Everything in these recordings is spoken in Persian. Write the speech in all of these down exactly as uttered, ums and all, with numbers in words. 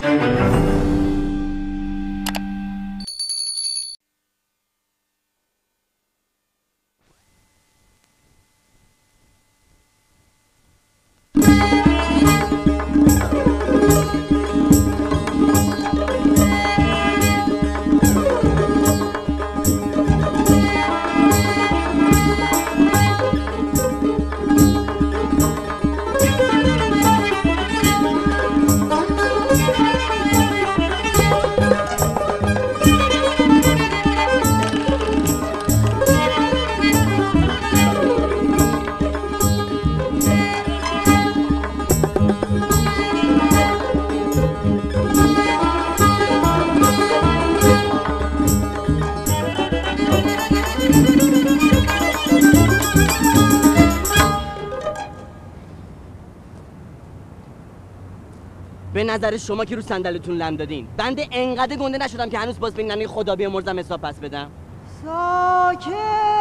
به نظر شما که رو صندلیتون لم دادین بنده انقدر گنده نشدم که هنوز باز بین ننه خدا بیامرزم حساب پس بدم. ساکت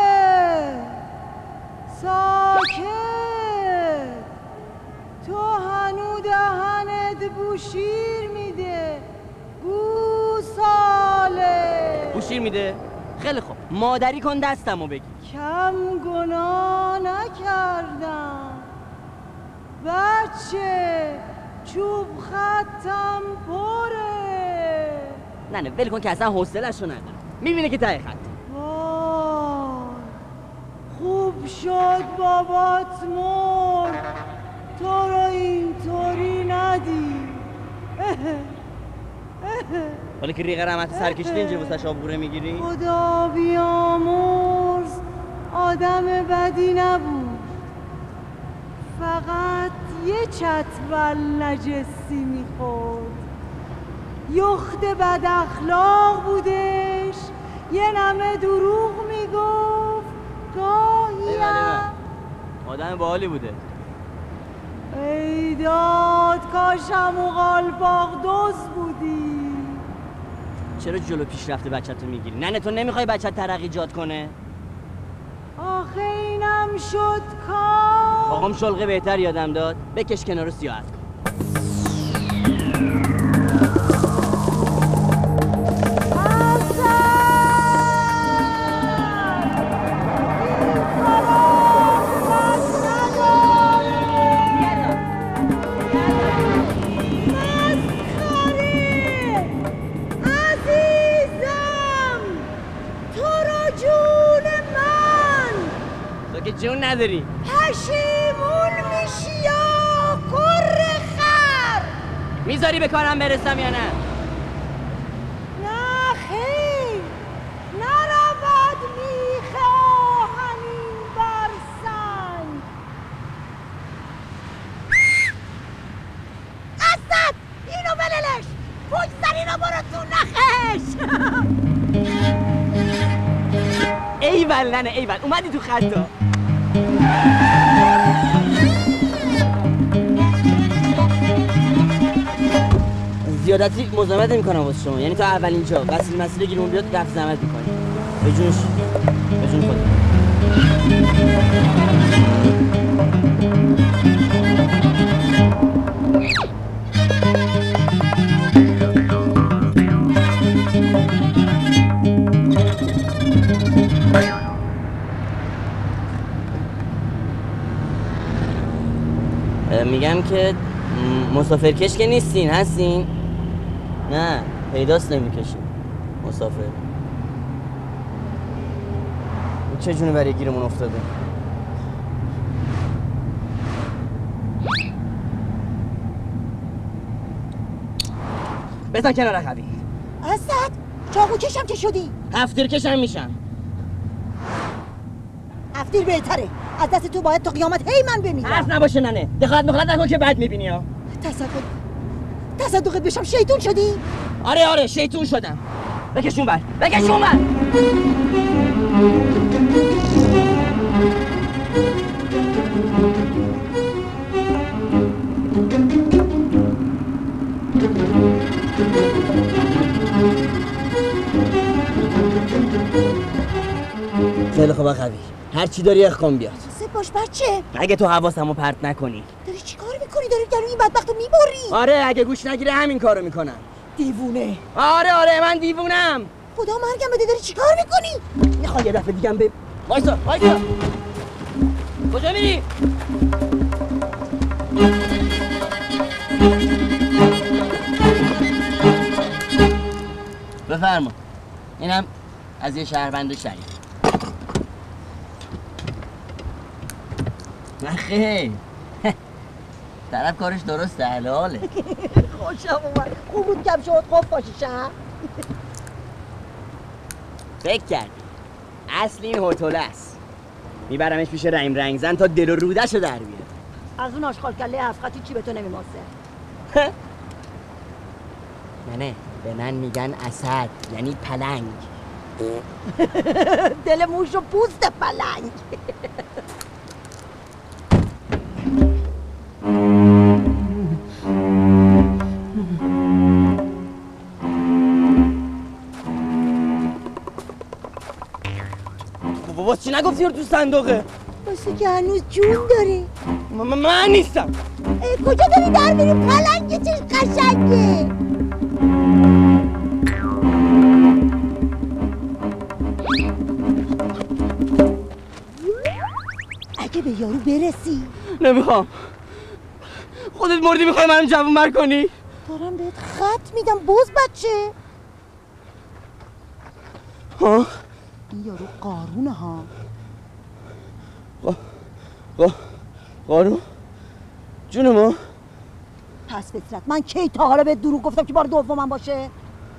ساکت تو هنو دهنت بوشیر میده گوساله. بوشیر میده؟ خیلی خوب مادری کن دستمو بگی. کم گناه نکردم بچه، چوب خطم پره. نه نه ول کن که اصلا حوصله‌شو نداره، میبینه که ته خط. وای خوب شد بابات مرد، تو رو اینطوری ندید. حالا که ریغ رحمت سر کشیدی اینجا واسه آبگوره میگیری؟ خدا بیامرز آدم بدی نبود، فقط یه چتول نجسی میخورد. یخت بد اخلاق بودش، یه نمه دروغ میگفت، گاهی هم آدم باحالی بوده. ای داد کاشم و قالپاق دوز بودی. چرا جلو پیشرفت بچه‌تو میگیری؟ ننه تو نمیخوای بچه‌ت ترقی ایجاد کنه؟ آخه اینم شد کار. آقام شلقه بهتر یادم داد، بکش کنار سیاحت کن. جون نداری پشیمون میشی یا کره خر؟ میذاری به کارم برسم یا نه؟ نه خیر، نرود میخ آهنین بر سنگ. اسد اینو بللش، پشت اینو برو تو نخش. ایول ننه ایول، اومدی تو خطا. زیادتی مزاحمت نمی‌کنم واسه شما، یعنی تا اولین جا وسیله مسیله گیرمون بیاد رفت زحمت می‌کنی. به جونش به جون خود. میگم که مسافرکش که نیستین، هستین؟ نه پیداست نمیکشین مسافر. چه جونه برای گیرمون افتاده؟ بزن کنار رقبی. اسد چاقو کشم که شدی؟ هفتیر کشم میشم. هفتیر بهتره، از دست تو باید تا قیامت هی من بمیرم. حرف نباشه ننه، دخالت مخالت نکن که بد میبینی ها. تصدق تصدقت بشم شیطون شدی؟ آره آره شیطون شدم. بکشون بر بکشون بر. خیلی خوبه خوی، هر چی داری اخ کن بیاد. سه باش بچه. اگه تو حواسمو پرت نکنی. داری چی کار میکنی؟ داری گلوی این بدبختو میبری. آره اگه گوش نگیره همین کارو میکنم. دیوونه. آره آره من دیوونم. خدا مرگم بده، داری چیکار میکنی؟ میخوای یه دفعه دیگه به وایسا وایسا. کجا میری؟ بفرما. اینم از یه شهروند شریف. نه خیر. طرف کارش درسته، حلاله. خوشم اومد. خوب بود کم شد خوب باشی شهر. فکر کردی اصل این هتل است. میبرمش پیش رحیم رنگزن تا دل و رودش رو در بیاره. از اون آشغال کله هفت خطی چی به تو نمیماسه؟ نه نه به من میگن اسد یعنی پلنگ. دل موش و پوست پلنگ. بابا چی نگفتی رو تو صندوقه؟ واسه که هنوز جون داره. من, من نیستم. کجا داری در میری پلنگه؟ چه قشنگه. اگه به یارو برسی. نمیخوام. خودت مردی میخوای منو جوون بر کنی؟ دارم بهت خط میدم بوز بچه. ها؟ این یارو قارونه ها. قا... قا... قارون؟ جون ما؟ پس فطرت من کی تا حالا بهت دروغ گفتم که بار دومم باشه؟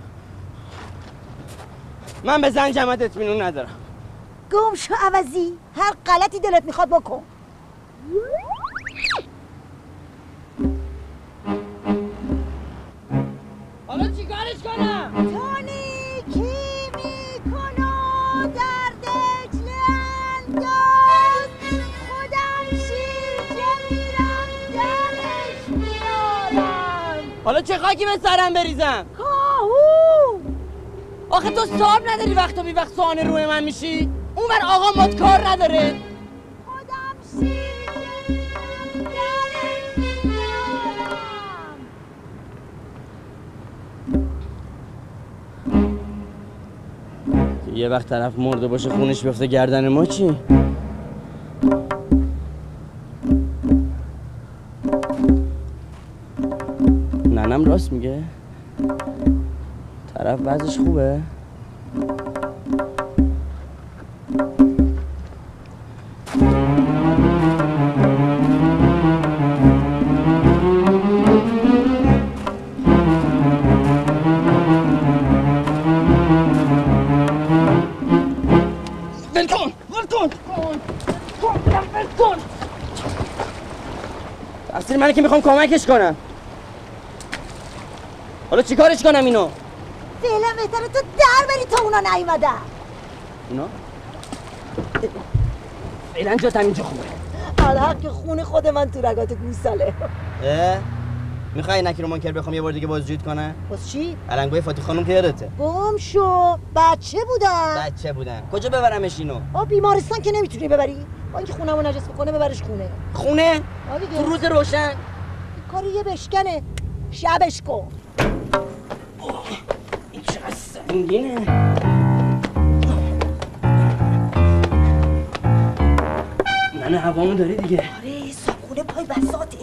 من به زن جمعت اطمینان ندارم. گم شو عوضی، هر غلطی دلت میخواد بکن. حالا چی کارش کنم؟ تونی کی میکنو در دجل انداز، خودم شیرجه میرم درش میارم. حالا چه خاکی به سرم بریزم؟ کاهو آخه تو صاحب نداری وقت و بی وقت سوان روی من میشی؟ اون بر آقا مات کار نداره. خودم شیرجه میرم درش میارم. یه وقت طرف مرده باشه خونش بیفته گردن ما چی؟ ننم راست میگه؟ طرف وضعش خوبه؟ ولکن! ولکن! ولکن! تقصیر منه که میخوام کمکش کنم. حالا چی کارش کنم اینو؟ فعلا بهتره تو در بری تا اونا نیومدن. اونا؟ فعلا جاتم اینجا خوبه. الحق که خون خود من تو رگات گوساله. اه؟ میخوای نکی رو منکر بخوام یه بار دیگه بازجویی کنه؟ باز چی؟ علنگوی فاتی خانم که یادته؟ گم شو، بچه بودن. بچه بودن. کجا ببرمش اینو؟ آ بیمارستان که نمیتونی ببری. با اینکه خونمو نجس بکنه ببرش خونه. خونه؟ آ دیگه. تو روز روشن؟ کاری یه بشکنه. شبش کن. این چقدر سنگینه. من هوامو داری دیگه. آره صابخونه پای بساطه.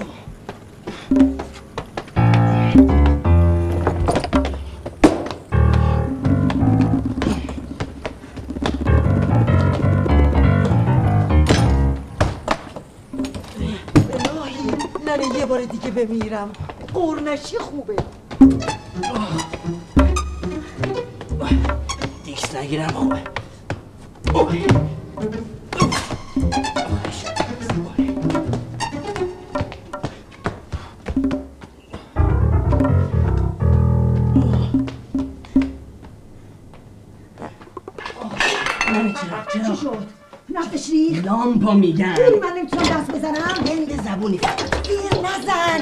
الهی یه بار دیگه بمیرم. قرنشی خوبه. دیکس نگیرم خوبه. چی شد؟ نفتش ریخت؟ لامپا میگن. خیلی من نمیتونم دست بزنم؟ هند زبونی فقط. گیر نزن.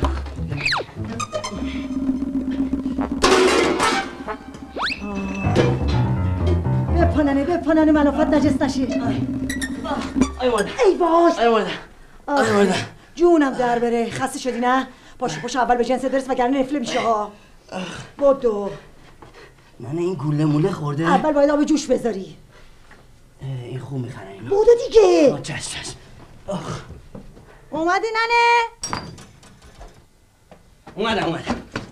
بپننه بپننه ملافت نجس نشه. آی مادر. ای باش. آی مادر. آی مادر. جونم در بره. خسته شدی نه؟ پاشو پاشو اول به جنس برس وگرنه نفله میشه ها. بدو. نه نه این گوله موله خورده. اول باید آب جوش بذاری. این خوب میخنه اینا. بودو دیگه. چش چش. اومدی ننه؟ اومدم اومدم.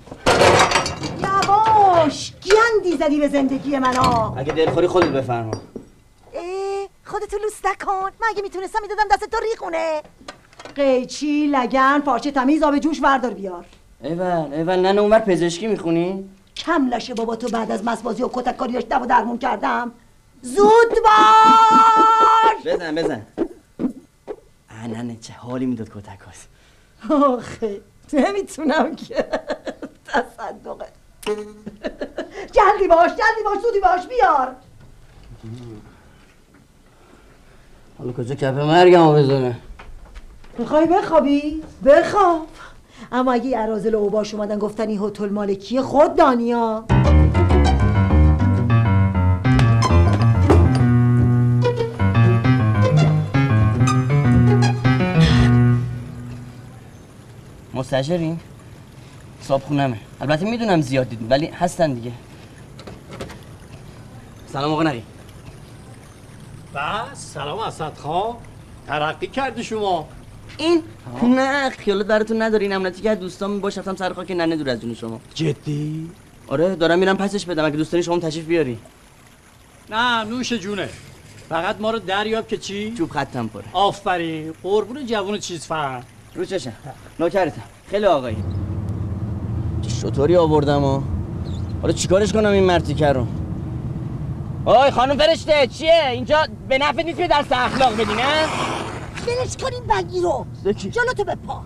یواش گندی زدی به زندگی من ها. اگه دلخوری خودت بفرما. اه خودتو لوس نکن. من اگه میتونستم میدادم دست تو ریخونه. قیچی لگن پارچه تمیز آب جوش وردار بیار. ایول ایول ننه اونور پزشکی میخونی؟ کم لشه بابا تو بعد از مسبازی و کتک کاریاش دو و درمون کردم. زود باش. بزن بزن. ننه چه حالی میداد کتکاس. آخه نمیتونم که تصدقه. جلدی باش جلدی باش زودی باش بیار. حالا کجا کفه مرگمو بزنه؟ میخوای بخوابی؟ بخواب. اما اگه اراذل و اوباش اومدن گفتن این هتل مالکیه خود دانیا. مستاجرین؟ صاحب خونمه. البته میدونم زیاد دیدیم ولی هستن دیگه. سلام آقا نقی. بس سلام اسد خان. ترقی کردی شما. این نه خیالت براتون نداره. این امنتی که دوستام باش رفتم سر خاک ننه دور از جون شما. جدی؟ آره دارم میرم پسش بدم اگه دوست داری شما تشریف بیاری. نه نوش جونه. فقط ما رو دریاب که چی؟ چوب خطم پره. آفرین قربون جوون چیز فهم. رو چشم نوکرتم. خیلی آقایی. شطوری آوردم و حالا چیکارش کنم این مرتیکه رو؟ آی خانم فرشته چیه؟ اینجا به نفع نیست که درس اخلاق بدی نه؟ بلش کنین بگی رو. جلوتو بپا.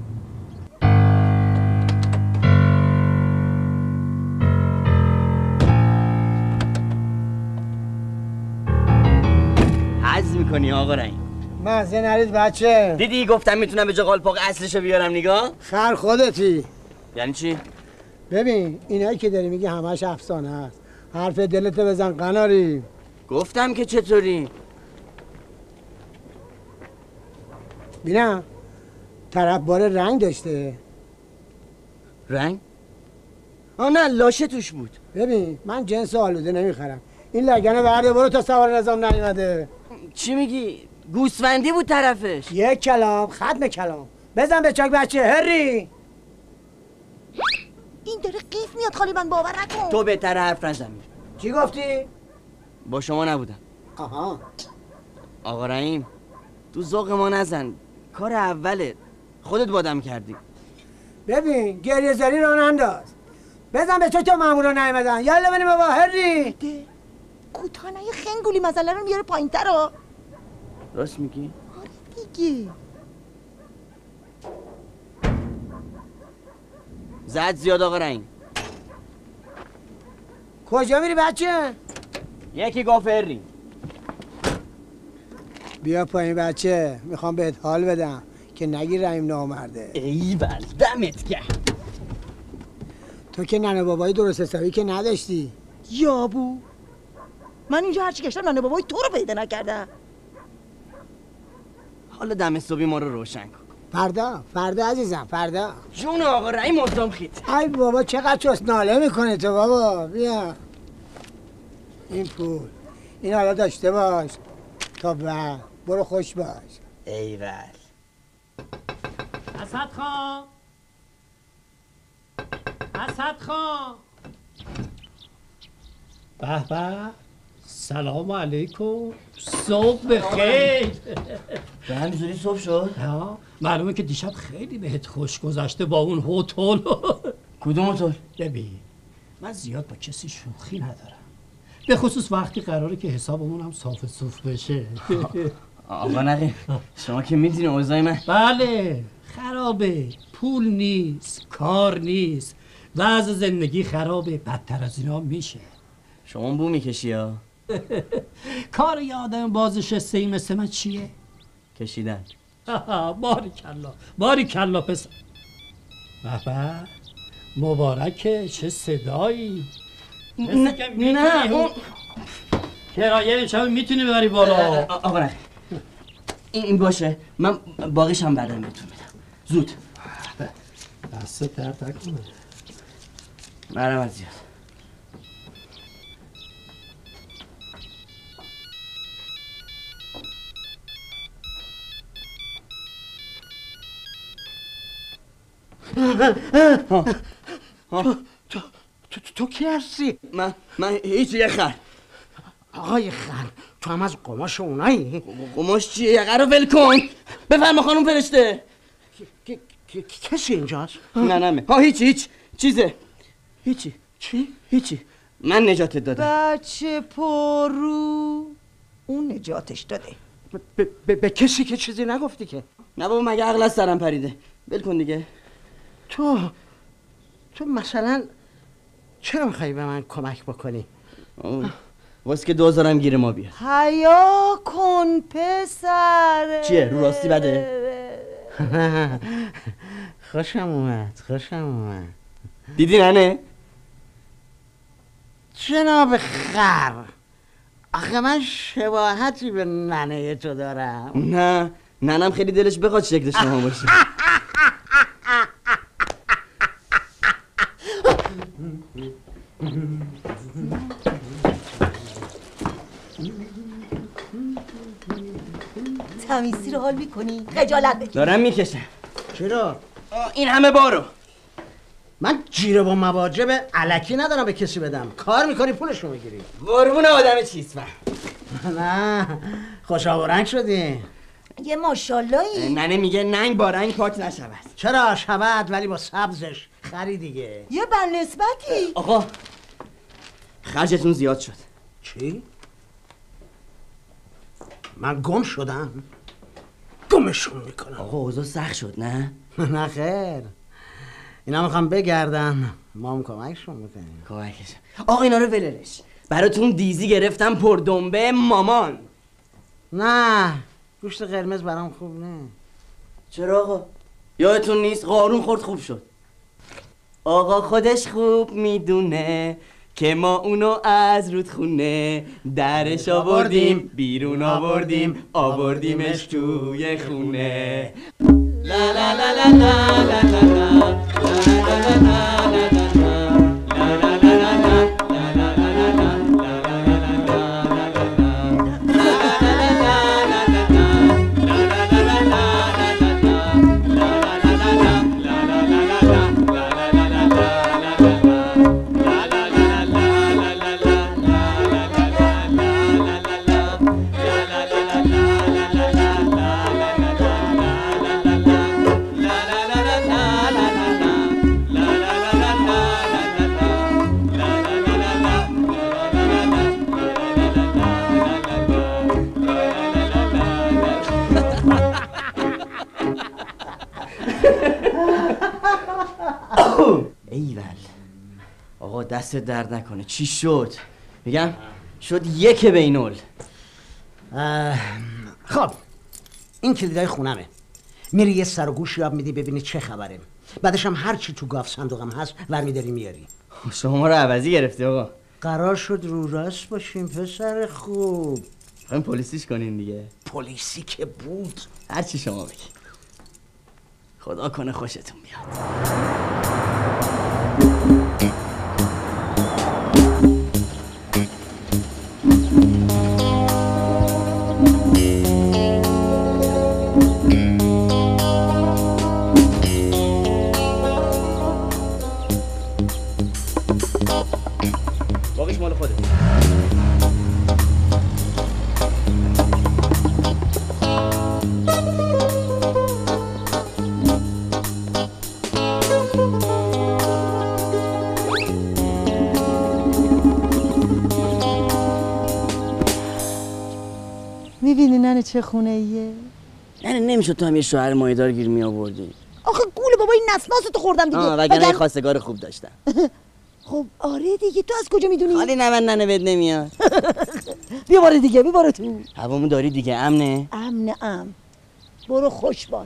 حظ میکنی آقا رنگ. مزه نرید بچه. دیدی گفتم میتونم به جا قالپاق اصلشو بیارم نگاه؟ خر خودتی. یعنی چی؟ ببین اینایی که داری میگی همش افسانه است. حرف دلتو بزن قناری. گفتم که چطوری؟ بینم طرف باره رنگ داشته. رنگ؟ آه نه لاشه توش بود. ببین من جنس آلوده نمیخرم. این لگنه برده برو تا سوار نظام نیومده. چی میگی؟ گوسفندی بود طرفش. یک کلام ختم کلام. بزن به چاک بچه هری. این داره قیف میاد خالی من باور نکن. تو بهتر حرف نزن. چی گفتی؟ با شما نبودم. آها. آقا رحیم تو ذوق ما نزن. کار اوله. خودت بادم کردی. ببین گریه زاری رو ننداز. بزن به چاک تا مامورا نیومدن. یالا بریم بابا هری. کوتانه خنگولی مسئله رو میاره پایین‌تر رو. راست میگی؟ آره دیگه. زد زیاد آقا رنگ. کجا میری بچه؟ یکی گفت هری. بیا پایین بچه. میخوام بهت حال بدم که نگی رحیم نامرده. ای بل دمت کرد. تو که ننه بابایی درست حسابی که نداشتی. یابو من اینجا هرچی گشتم ننه بابای تو رو پیدا نکردم. حالا دم صبحی ما رو روشن کن. فردا فردا عزیزم فردا. جون آقا رحیم مردم خیت. ای بابا چقدر چوست ناله میکنه تو بابا. بیا این پول این حالا داشته باش تا بعد. برو خوش باش. ایول اسد خان. اسد خان. به به سلام علیکم. صبح بخیر. به همینجوری صبح شد؟ ها معلومه که دیشب خیلی بهت خوش گذشته با اون هتل. کدوم هتل؟ ببین من زیاد با کسی شوخی ندارم، به خصوص وقتی قراره که حسابمون هم صاف صوف بشه. آقا نقی شما که میدونی اوضاع من. بله خرابه، پول نیست، کار نیست، وضع زندگی خرابه، بدتر از اینا میشه. شما بو میکشی ها؟ کار یه آدم بازنشسته ای مثل من چیه؟ کشیدن. باری کلا باری کلا پسر. بابا مبارکه، چه صدایی. نه نه اون کرایه امشب میتونی ببری بالا. آقا نه این باشه، من باقیش هم بعداً بهتون میدم. زود. دست درد نکنه. مرحمت زیاد. تو تو تو تو کی هستی؟ من من هیچ یه خر. آقای خر تو هم از قماش اونایی؟ قماش چیه؟ یه خر رو ول کن. بفرما خانم فرشته. کسی اینجاست؟ نه نه ها هیچی هیچ چیزه هیچی. چی؟ هیچی. من نجاتت دادم. بچه پرو اون نجاتش داده. به کسی که چیزی نگفتی که؟ نه بابا مگه عقل از سرم پریده. ول کن دیگه. تو تو مثلا چرا میخوایی به من کمک بکنی؟ واسه که دوزارم گیر ما بیاد. حیا کن پسر. چیه رو راستی بده؟ خوشم اومد خوشم اومد. دیدی ننه؟ جناب خر آخه من شباهتی به ننه تو دارم. نه ننم خیلی دلش بخواد شکل شما باشه. تمیزی رو حال میکنی؟ خجالت بکش. دارم میکشم. چرا؟ این همه بارو. من جیره با مواجب علکی ندارم به کسی بدم. کار میکنی پولشو میگیری. قربون آدم چیز فهم. نه خوش آب و رنگ شدی. یه ماشاللهی. ننه میگه ننگ با رنگ پاک نشود. چرا شود ولی با سبزش خری دیگه. یه بنسبتی. آقا خرجتون زیاد شد. چی؟ من گم شدم؟ گمشون میکنم. آقا اوضاع سخت شد نه؟ نه خیر اینا میخوام بگردن ما هم کمکشون میکنیم. کمکشون. آقا اینا رو وللش. براتون دیزی گرفتم پردنبه مامان. نه گوشت قرمز برام خوب نه. چرا آقا؟ یادتون نیست قارون خورد خوب شد. آقا خودش خوب میدونه که ما اونو از رودخونه درش آوردیم بیرون آوردیم آوردیمش توی خونه. لا لا لا لا لا لا لا لا لا لا ایول. آقا دست درد نکنه. چی شد؟ میگم شد یک بینول. خب این کلیدای خونمه. میری یه سر و گوش یاب میدی ببینی چه خبره. بعدش هم هر چی تو گاف صندوقم هست برمیداری میاری. شما رو عوضی گرفتی آقا. قرار شد رو راست باشیم پسر خوب. خواهیم پلیسیش کنین دیگه. پلیسی که بود هر چی شما بگی. خدا کنه خوشتون بیاد. باقیش مال خودت. میبینی ننه چه خونه ایه؟ یعنی نمیشد تو هم یه شوهر مایه‌دار گیر می آوردی. آخه گول بابا این نسناسو خوردم دیگه. آه وگرنه یه خواستگار خوب داشتم. خب آره دیگه. تو از کجا میدونی؟ خالی نه من ننه بد نمیاد. بیا باره دیگه بیا باره تو. هوامو داری دیگه. امنه؟ امن ام. برو خوش باش.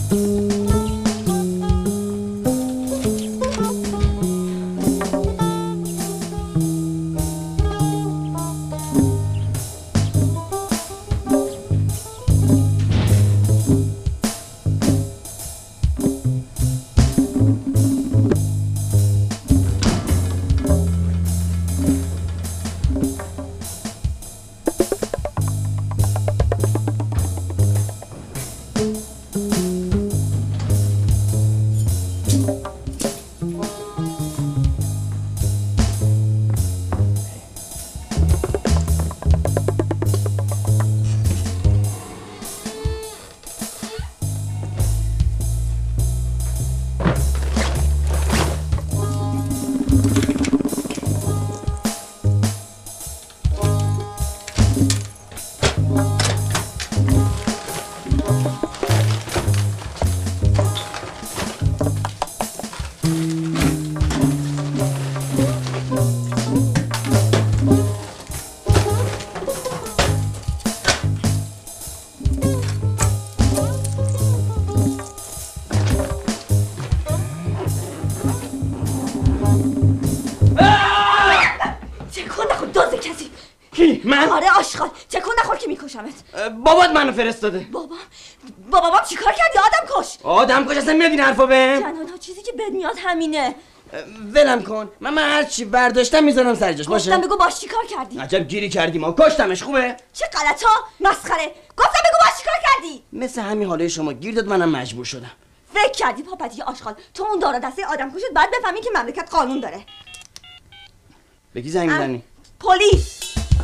من؟ آره آشغال تکون نخور که میکشمت. بابات منو فرستاده. بابا بابا بابا چیکار کردی؟ آدم کش. آدم کش اصلا میاد این حرفا به؟ تنها چیزی که بد میاد همینه. ولم کن. من من هر چی برداشتم میذارم سر جاش باشه. گفتم بگو باش چیکار کردی؟ عجب گیری کردی ما. کشتمش خوبه؟ چه غلطا؟ مسخره. گفتم بگو باش چیکار کردی؟ مثل همین حالای شما گیر داد منم مجبور شدم. فکر کردی پاپتی آشغال تو اون دار دسته آدم کشت بعد بفهمی که مملکت قانون داره. به کی زنگ میزنی؟ پلیس.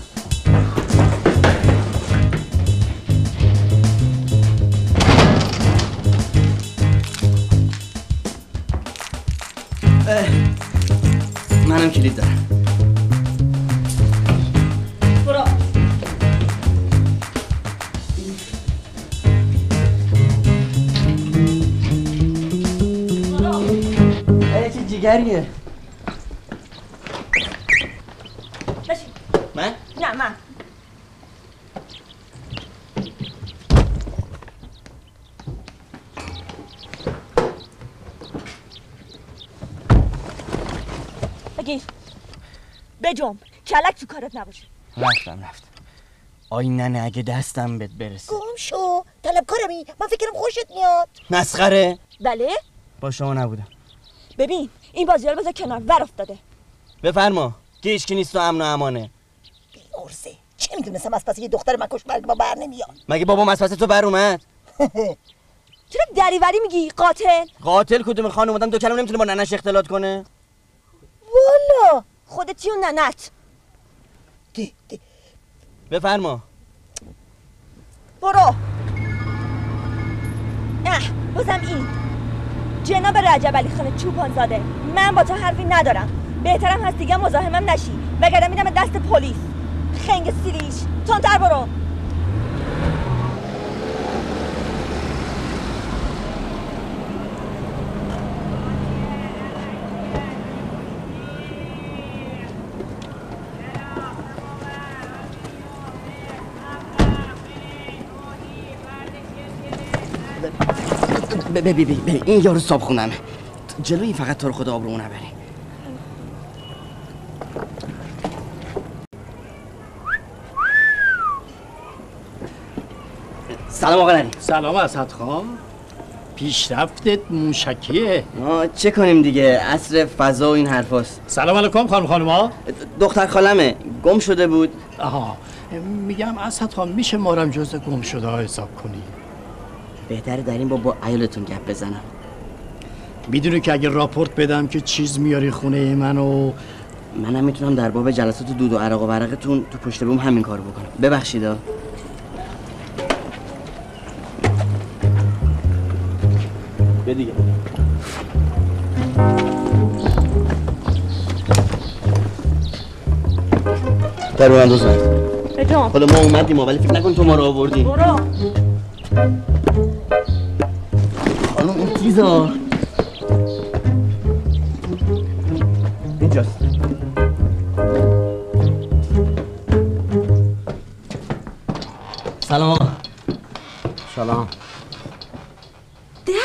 منم کلید دارم. برو. ای چه جیگریه. بشین. من؟ نه من. بگیر بجم کلک تو کارت نباشه. رفتم رفتم. آی ننه اگه دستم بهت برسه. گم شو طلبکارمی. من فکرم خوشت میاد. مسخره. بله با شما نبودم. ببین این بازی رو بذار کنار ور افتاده. بفرما که هیچکی نیست و امن و امانه. بی‌ارزه چه میدونستم از پس یه دختر مکش برگ با بر نمیاد. مگه بابام از پس تو بر اومد؟ چرا دریوری میگی قاتل؟ قاتل کدوم خانم اومدم دو کلمه نمیتونه با ننش اختلاط کنه؟ والا خودتی و ننت. دی دی بفرما. برو. اه بازم این جناب رجب علی خان چوپانزاده من با تو حرفی ندارم. بهترم هست دیگه مزاحمم نشی وگرنه میدم دست پلیس. خنگ سیریش تندتر برو. ببین ببین این یارو صاحب خونمه. جلوی فقط تو رو خدا آبرومو نبری. سلام آقا نری. سلام اسد خان. پیشرفتت موشکیه. آه چه کنیم دیگه عصر فضا و این حرفاست. سلام علیکم خانم خانوما. دختر خالمه گم شده بود. آها میگم اسد خان میشه مارم جز گم شده ها حساب کنی. بهتره در این با با عیالتون گپ بزنم. میدونی که اگه راپورت بدم که چیز میاری خونه منو منم میتونم در باب جلسات دود و عرق و ورقتون تو پشت بوم همین کارو بکنم. ببخشید ها. به دیگه. در من دو ساعت. بجام. حالا ما اومدیم ولی فکر نکن تو ما رو آوردی. برو. خانم این چیزا اینجاست. سلام آقا. سلام. ده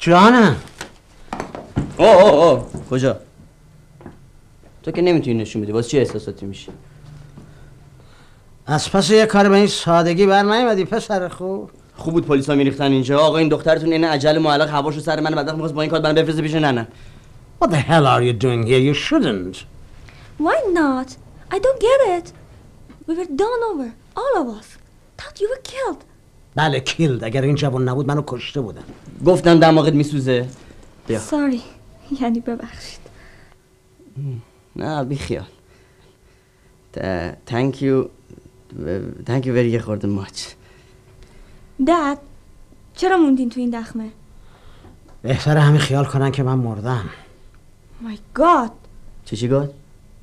جانم. اوه اوه اوه کجا؟ تو که نمیتونی نشون بدی، واسه چی احساساتی میشی؟ از پس یه کار به این سادگی بر نیومدی پسر خوب. خوب بود پلیسا میریختن اینجا. آقا این دخترتون اینه عجل معلق هواشو سر من بعد میخواست با این کار منو بفرسته پیش ننه. What the hell are you doing here? You shouldn't. Why not? I don't get it. We were done over. All of us. Thought you were killed. بله killed. اگر این جوان نبود منو کشته بودن. گفتم دماغت میسوزه. بیا. Sorry. یعنی ببخشید. نه بی خیال. Thank you. Thank you very much. Dad چرا موندین تو این دخمه؟ بهتره همه خیال کنن که من مردم. My God. چی چی گفت؟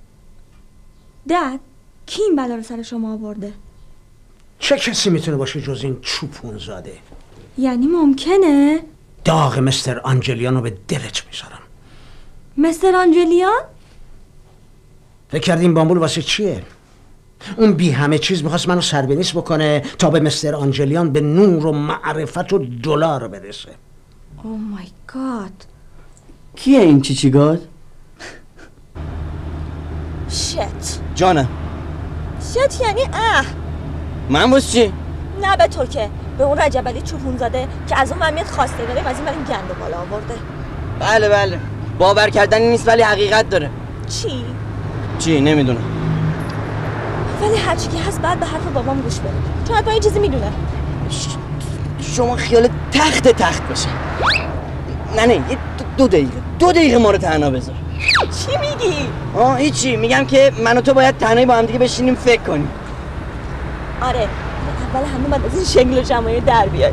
Dad کی این بلا رو سر شما آورده؟ چه کسی میتونه باشه جز این چوپون زاده؟ یعنی ممکنه؟ داغ مستر آنجلیان رو به دلت میذارم. مستر آنجلیان؟ فکر کردی این بامبول واسه چیه؟ اون بی همه چیز میخواست منو سربنیس بکنه تا به مستر آنجلیان به نور و معرفت و دلار برسه. Oh my God. کیه این چی چی گفت؟ شت. جانم. شت یعنی اه. من باز چی؟ نه به تو که به اون رجب علی چوپون زاده که از اون من میاد خواسته داریم از این من گنده بالا آورده. بله بله باور کردنی نیست ولی حقیقت داره. چی؟ چی نمیدونم. ولی هرچی که هست بعد به حرف بابام گوش بده چون حتما یه چیزی میدونه. شما خیال تخت تخت باشه. نه نه یه دو دقیقه دو دقیقه ما رو تنها بذار. چی میگی؟ آه هیچی میگم که من و تو باید تنهایی با هم دیگه بشینیم فکر کنیم. آره اول همه باید از این شکل و جمعه در بیایی.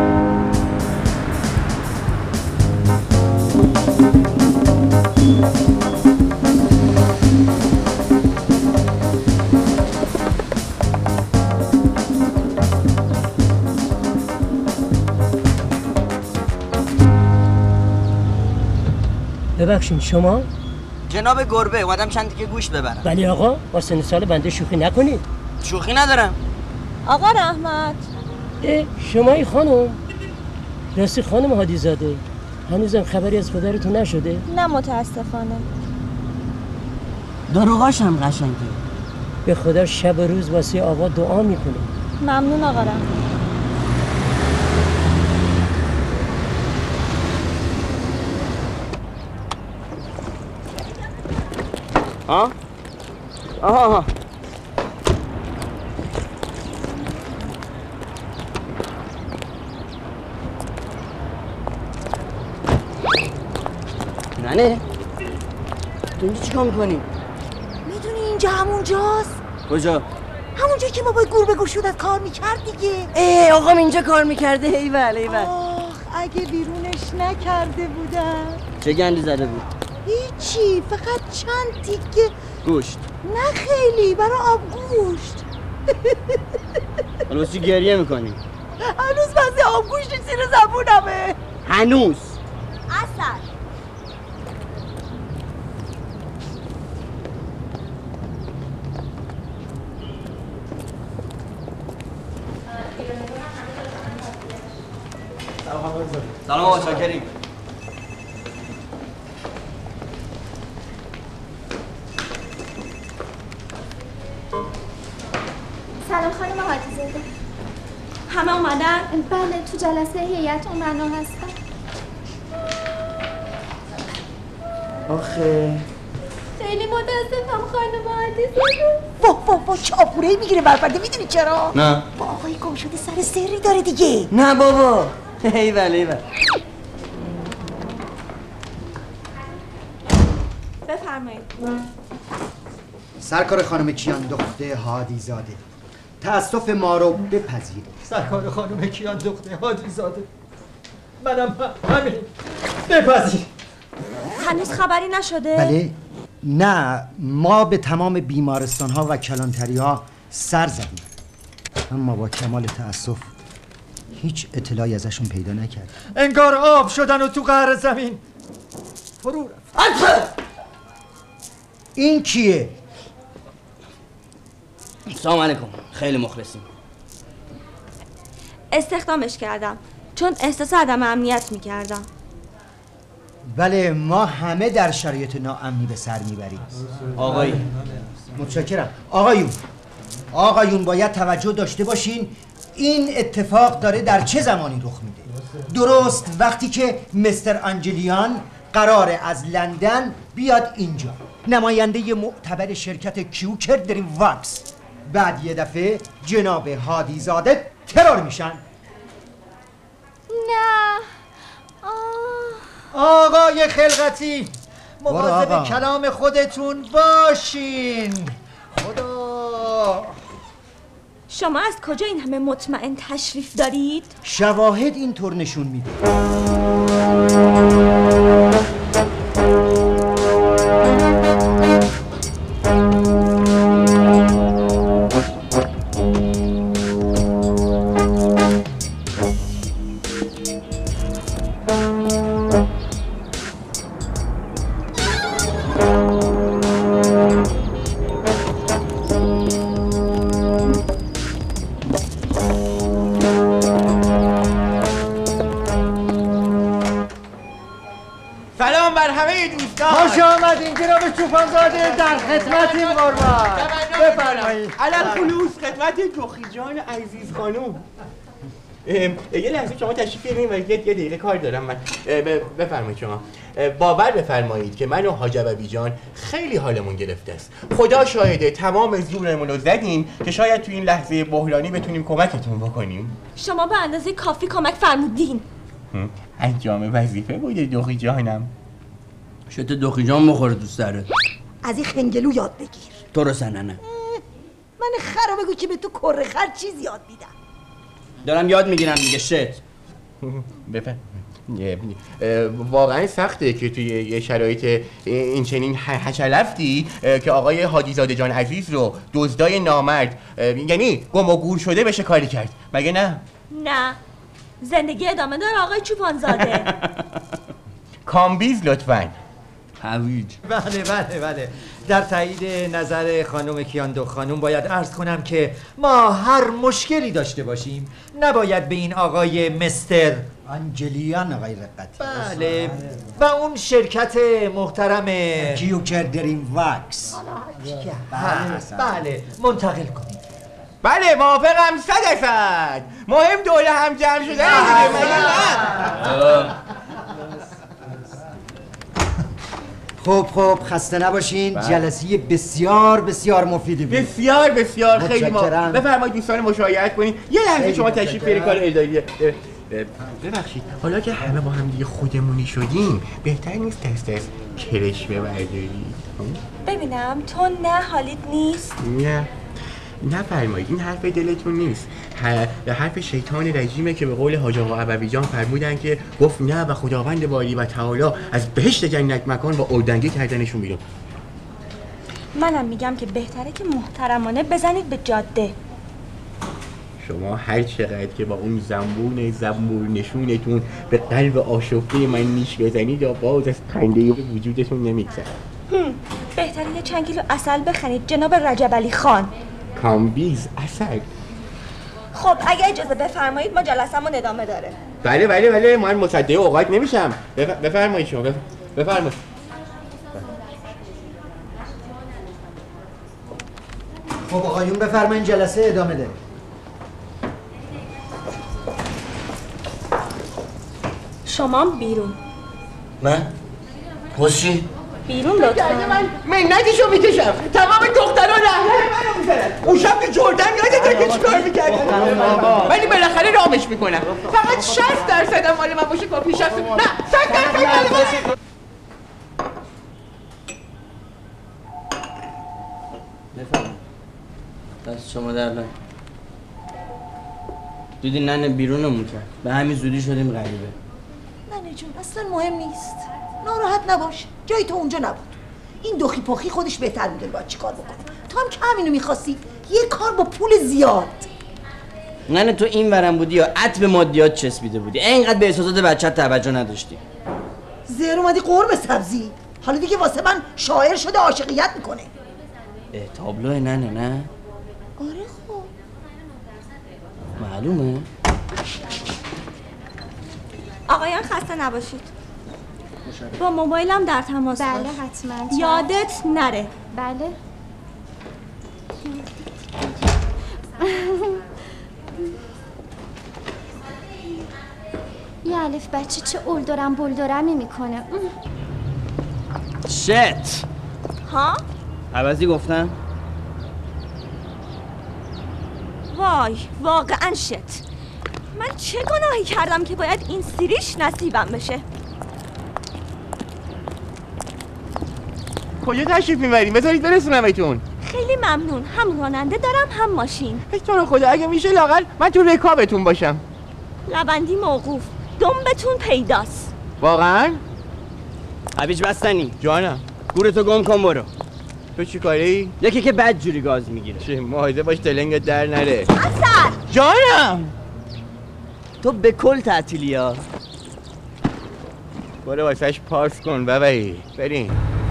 ببخشید شما؟ جناب گربه اومدم چند دیگه گوشت ببرم. ولی آقا با سن سال بنده شوخی نکنید. شوخی ندارم. آقا رحمت. اه شمایی خانم؟ راستی خانم هادی زاده هنوزم خبری از پدرتون نشده؟ نه متاسفانه. داروغاش هم قشنگه. به خدا شب و روز واسه آقا دعا میکنه. ممنون آقا رحمت. ها؟ آها آها ننه تو اینجا چی کار میکنی؟ میدونی اینجا همونجاست؟ کجا؟ همونجا که ما با گور به گشودت کار میکرد دیگه. ای آقام اینجا کار میکرده ایول ایول. آخ اگه بیرونش نکرده بودم. چه گندی زده بود؟ هیچی فقط چند تیکه گوشت. نه خیلی برای آب گوشت. حالا چی گریه میکنی؟ هنوز واسه آب گوشت زیر زبونمه. هنوز؟ اصل سلام آقا شاکریم. سلام خانم هادی زاده. همه اومدن؟ بله تو جلسه هیئت امنا هستم. آخه خیلی متاسفم خانم هادی زاده. واه واه واه چه آبورهی میگیره برپرده. میدونی چرا؟ نه با آقای گم شده سر سری داره دیگه. نه بابا ایول ایول. بفرمایید. سرکار خانم کیان دختر هادی زاده تأسف ما رو بپذیرید. سرکار خانم کیان دختر هادی زاده منم همین بپذیر. هنوز خبری نشده؟ بله نه ما به تمام بیمارستان ها و کلانتری ها سر زدیم اما با کمال تأسف هیچ اطلاعی ازشون پیدا نکرد. انگار آب شدن و تو قعر زمین فرو رفت. این کیه؟ سلام علیکم. خیلی مخلصیم. استخدامش کردم چون احساس عدم امنیت میکردم. بله ما همه در شرایط ناامنی به سر میبریم. آقای متشکرم. آقایون آقایون باید توجه داشته باشین این اتفاق داره در چه زمانی رخ میده. درست وقتی که مستر آنجلیان قراره از لندن بیاد اینجا، نماینده معتبر شرکت کیوکر دریم واکس، بعد یه دفعه جناب هادی زاده ترور میشن. نه آه. آقای خلقتی مواظب کلام خودتون باشین. خدا. شما از کجا این همه مطمئن تشریف دارید؟ شواهد اینطور نشون میده. خوش آمدین جناب چوپانزاده، در خدمتیم قربان. بفرمایید. علل خلوص خدمت جوخی جان عزیز خانوم. یه لحظه شما تشریف بیارین و یه دقیقه کار دارم من. بفرمایید شما. باور بفرمایید که من و حاج عبوی جان خیلی حالمون گرفته است. خدا شاهده تمام زورمون رو زدیم که شاید تو این لحظه بحرانی بتونیم کمکتون بکنیم. شما به اندازه کافی کمک فرمودین. انجام وظیفه بوده دوخی جانم. شده دوخی جان بخوره دوست داره. از این خنگلو یاد بگیر. تو رو سننه. من خرا بگو که به تو کره خر چیز یاد میدم. دارم یاد میگیرم دیگه. شت بفهم. واقعا سخته که توی یه شرایط این چنین حشلفتی که آقای هادی زاده جان عزیز رو دزدای نامرد یعنی گم و گور شده بشه کاری کرد، مگه نه؟ نه زندگی ادامه داره آقای چوپانزاده. کامبیز لطفاً. هویج. بله بله بله. در تایید نظر خانم کیاندو خانم باید عرض کنم که ما هر مشکلی داشته باشیم نباید به این آقای مستر آنجلیان آقای رقتی بله و اون شرکت محترم کیوکر دریم واکس بله منتقل کنیم. بله موافقم صد درصد. مهم دوله هم جمع شده دیگه مگه نه؟ خب خب خسته نباشین. جلسه بسیار بسیار مفیدی بود. بسیار بسیار خیلی ما. بفرمایید دوستان مشایعت کنین. یه لحظه شما تشریف بیارید کار اداریه. ببخشید حالا که همه با هم دیگه خودمونی شدیم بهتر نیست دست از کرشمه بردارید؟ ببینم تو نه حالیت نیست؟ نه نفرمایید این حرف دلتون نیست. حرف شیطان رجیمه که به قول حاج آقا عبوی جان فرمودن که گفت نه و خداوند باری و تعالی از بهشت جنت مکان با اردنگی کردنشون بیرون. منم میگم که بهتره که محترمانه بزنید به جاده. شما هر چقدر که با اون زنبون زنبور نشونتون به قلب آشفته من نیش بزنید یا باز از خنده وجودتون نمیگذره. بهتره یه چند کیلو عسل بخرید جناب رجب علی خان. کامبیز عسل. خب اگه اجازه بفرمایید ما جلسمون ادامه داره. بله بله بله من مصدق اوقات نمیشم. بفرمایید شما بفرمایید. خب آقایون بفرمایید جلسه ادامه ده. شما بیرون. من؟ خوشی؟ بیرون لطفا. من منتشو میکشم. تمام دخترها رهنه منو میزنن. اون شب که جردن یادته که چیکار میکردن؟ ولی بالاخره رامش میکنم. فقط شصت درصد مال من باشه کافی. شصت نه صد درصد مال من. بفرمایید. دست شما در نکنه. دیدی ننه بیرونمون کرد. به همین زودی شدیم غریبه. ننه جون اصلا مهم نیست. ناراحت نباش. جای تو اونجا نبود. این دوخی پخی خودش بهتر میدونه باید چی کار بکنه. تو هم که همینو میخواستی. یه کار با پول زیاد. ننه تو این ورم بودی یا عطب مادیات چسبیده بودی؟ اینقدر به احساسات بچت توجه نداشتی. زهر اومدی قرب سبزی. حالا دیگه واسه من شاعر شده عاشقیت میکنه. تابلو ننه نه؟ آره خب معلومه. آقایان خسته نباشید. با موبایلم در تماس بله باش. حتما. یادت نره. بله. یه الف بچه چه اولدارم بولدارمی میکنه. شت. ها؟ عوضی گفتم؟ وای واقعا شت. من چه گناهی کردم که باید این سیریش نصیبم بشه؟ کجا تشریف میبریم؟ بذارید برسونمتون. خیلی ممنون. هم راننده دارم هم ماشین. تو رو خدا اگه میشه لااقل من تو رکابتون باشم. لبندی موقوف، دنبتون پیداست. واقعا؟ هویج بستنی. جانم. گورتو گم کن برو. تو چی کاری؟ یکی که بد جوری گاز میگیره. چه مایده باش تلنگت در نره. اصل جانم. تو به کل تعطیلی ها. برو واسهش پارس کن بابایی. بریم.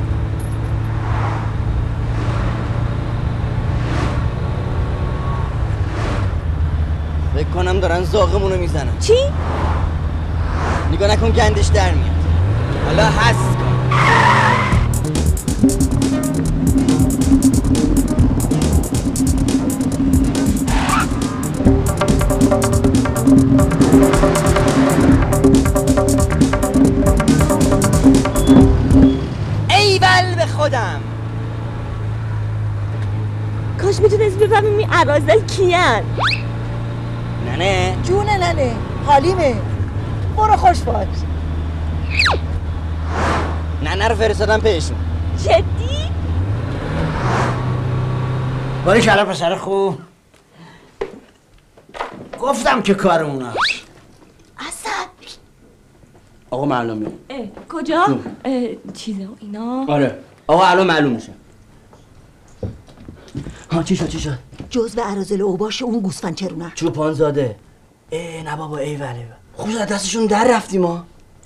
فکر کنم دارن زاغمونو میزنن. چی؟ نگاه نکن گندش در میاد. حالا هست کن. ایول به خودم. کاش میتونست بفهمیم این عرازل کیان. ننه جونه ننه حالیمه. برو خوش باش. ننه رو فرستادم پیشون. جدی؟ باری کلا پسر خوب. گفتم که کار اوناست. اصل آقا معلومه. اه کجا؟ اه چیزه و اینا. آره آقا الان معلوم میشه. ها چی شد چی شد؟ جزء اراذل اوباش اون گوسفند چرونه. چوپان زاده. ای نه بابا ای ولی خوب از دستشون در رفتیم ما.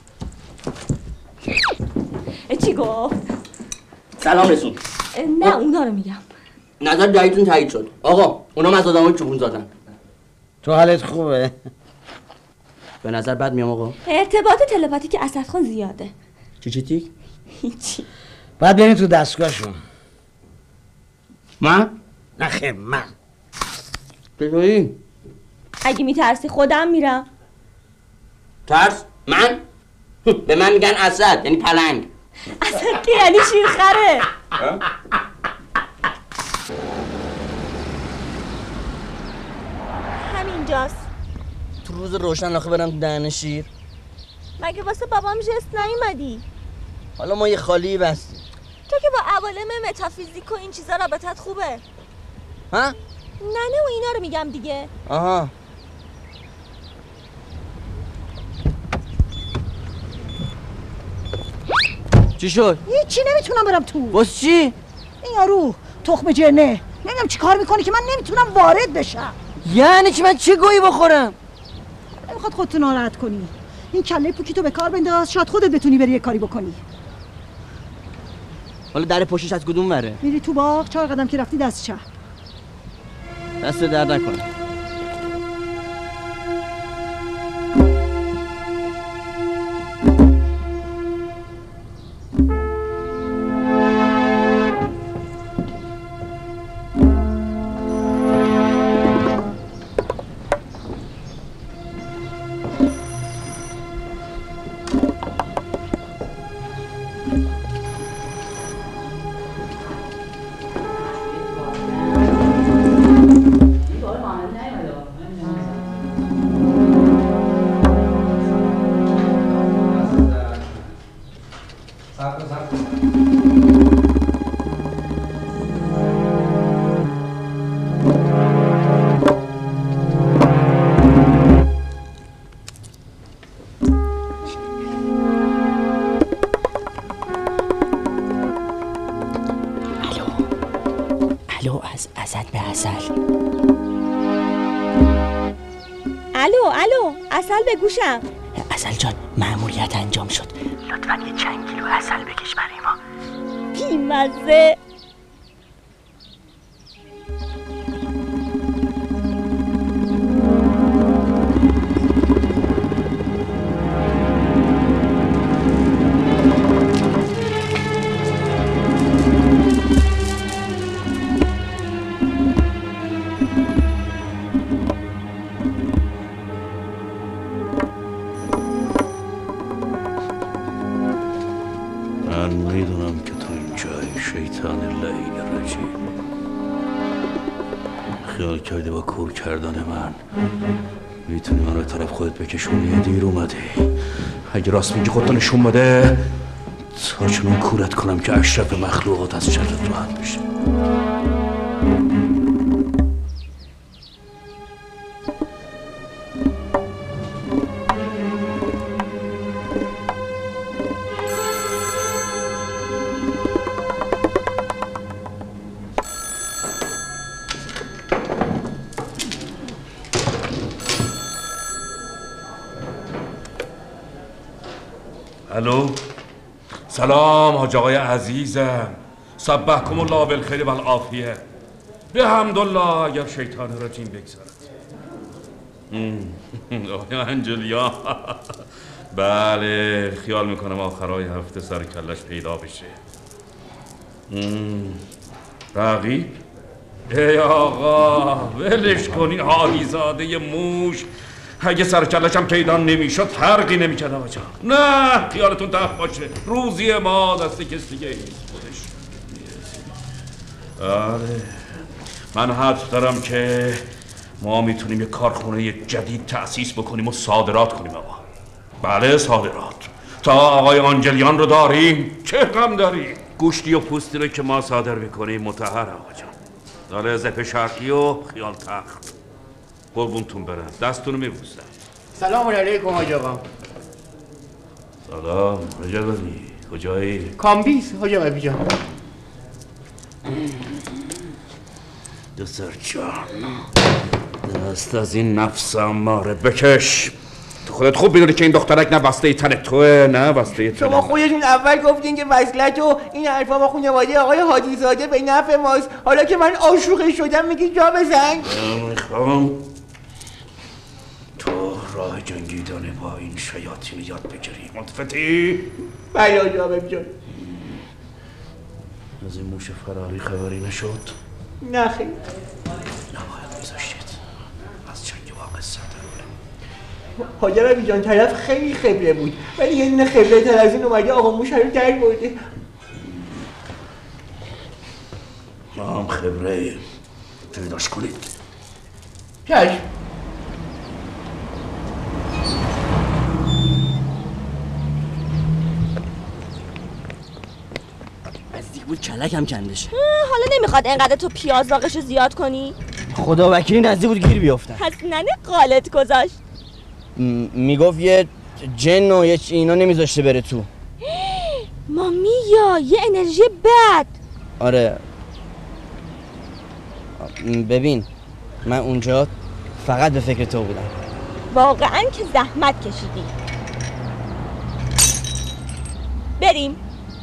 چی گفت؟ سلام رسون. نه اونا رو میگم. نظر جدیدتون تایید شد. آقا اونا از آدمای چوپون زادن. تو حالت خوبه؟ به نظر بد میام آقا. ارتباط تلپاتیک اسدخان زیاده. چی چی تیک؟ هیچی. باید بریم تو دستگاهشون. من؟ نه خیر من. چطوری؟ اگه میترسی خودم میرم. ترس؟ من؟ به من میگن اسد یعنی پلنگ. اسد که یعنی شیرخره. همینجاست. تو روز روشن آخه برم تو دهن شیر. مگه واسه بابام جست نیومدی؟ حالا ما یه خالی بستیم. تو که با عوالم متافیزیک و این چیزا رابطت خوبه. ها؟ ننه و اینا رو میگم دیگه. آها. چی شد؟ هیچی نمیتونم برم تو. واسه چی؟ این یارو تخم جنه. نمیدونم چی کار میکنی که من نمیتونم وارد بشم. یعنی چی من چه گویی بخورم؟ نمیخواد خودتو ناراحت کنی. این کله پوکی تو به کار بنداز شاید خودت بتونی بری یه کاری بکنی. حالا در پشتش از کدوم وره؟ میری تو باغ چهار قدم که رفتی دست چپ. دست درد نکنه. به گوشم. عسل جان مأموریت انجام شد. لطفاً یه چند کیلو عسل بکش برای ما. بیمزه. من میدونم که تو اینجایی شیطان لعین رجیم. خیال کرده با کور کردن من میتونی من رو طرف خودت بکشونی. دیر اومدی. اگه راست میگی خودتو نشون بده تا چنون کورت کنم که اشرف مخلوقات از شرت راحت بشه. الو سلام حاج آقای عزیزم، صبحکم الله بالخیر و العافیه. بحمدالله اگر شیطان رجیم بگذارد. آقای انجلیا بله خیال میکنم آخرای هفته سر کلش پیدا بشه. رقیب ای آقا ولش کن، این حالی زاده موش اگه سرکلش هم پیدا نمیشد فرقی نمیکرد آقا جان. نه خیالتون تخت باشه، روزی ما دست کس دیگه ایست خودش. آره من حد دارم که ما میتونیم یه کارخونه جدید تأسیس بکنیم و صادرات کنیم آقا. بله صادرات. تا آقای آنجلیان رو داریم چه غم داریم. گوشتی و پوستی رو که ما صادر میکنیم مطهر آقا جان. داره زپ شرقی و خیال تخت. قربونتون برم، دستونو میبوسم. سلام علیکم حاج آقا. سلام رجب علی، کجایی؟ کامبیز حاج آقا بیجان. دسر جان دست از این نفس اماره بکش. تو خودت خوب میدونی که این دخترک نه بسته تن توه نه بسته تن شما خودتون اول گفتین که وصلت و این حرفا با خانواده آقای حاجی زاده به نفع ماست. حالا که من عاشق شدم میگی جا بزن. میخوام تو راه جنگیدن با این شیاطین یاد بگیری. متفتی؟ بله حاج آقا جان. از این موش فراری خبری نشد؟ نه خیلی. نباید میذاشتید از جنگ واقع سر حاج آقا جان طرف خیلی خبره بود ولی یه دونه خبره تر از این اومده آقا موش رو در برده. ما هم خبره پیداش کنید. چشم. نزدیک بود کلک هم کندش. حالا نمیخواد انقدر تو پیاز داغشو زیاد کنی؟ خدا وکیلی نزدیک بود گیر بیافتن. پس ننه قالت گذاشت. میگفت یه جن و یه اینا نمیذاشته بره تو. مامیا یه انرژی بد. آره ببین من اونجا فقط به فکر تو بودم. واقعا که زحمت کشیدی. بریم.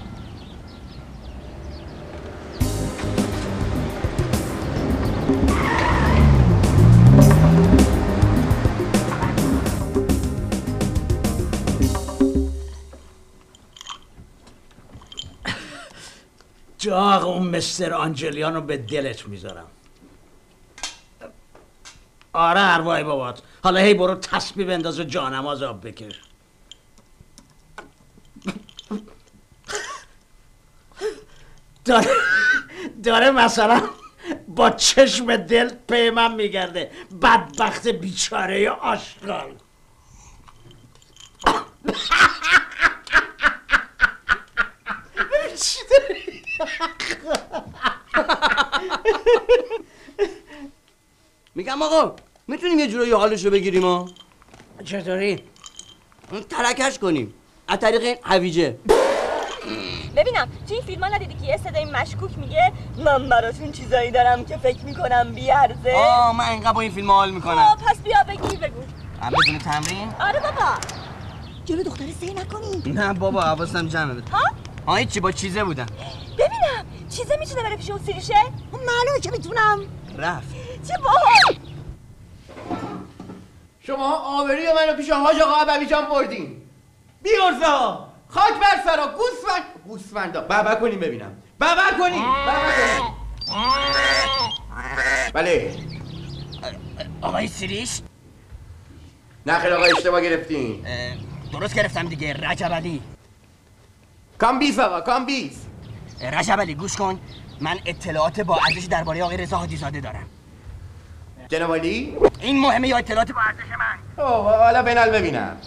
جاق اون مستر آنجلیان رو به دلت میذارم. آره ارواح بابات. حالا هی برو تسبیح بنداز و جانماز آب بکش. داره داره مثلا با چشم دل پی من میگرده. بدبخت بیچاره آشغال. چی داری؟ میگم آقا میتونیم یه جورایی حالشو بگیریم ها؟ چطوری؟ ترکش کنیم از طریق این هویجه. ببینم تو این فیلم ها ندیدی که یه صدای مشکوک میگه من براتون چیزایی دارم که فکر میکنم بیارزه؟ آه من اینقدر با این فیلم حال میکنم. آه پس بیا بگی بگو. هم بدون تمرین؟ آره بابا. جلو دختره سعی نکنی. نه بابا حواسم جمعه بده. ها؟ آه هیچی با چیزه بودم. ببینم چیزه میتونه بره پیش اون سیریشه؟ اون معلومه که میتونم. رفت. چه باحال. شما آبروی منو پیش حاج آقا عبوی جان بردین. بیارزا خاک بر سرا گوسفند گوسفندا بابا کنیم ببینم. بابا کنیم. بابا کنیم. بله. آقای سیریش؟ نه خیلی آقا اشتباه گرفتین. درست گرفتم دیگه رجب علی. کامبیز آقا کامبیز. رجب علی گوش کن، من اطلاعات با ارزش درباره آقای رضا حاجی زاده دارم. جناب عالی؟ این مهمه یا اطلاعات با ارزش من؟ اوه حالا بنال ببینم.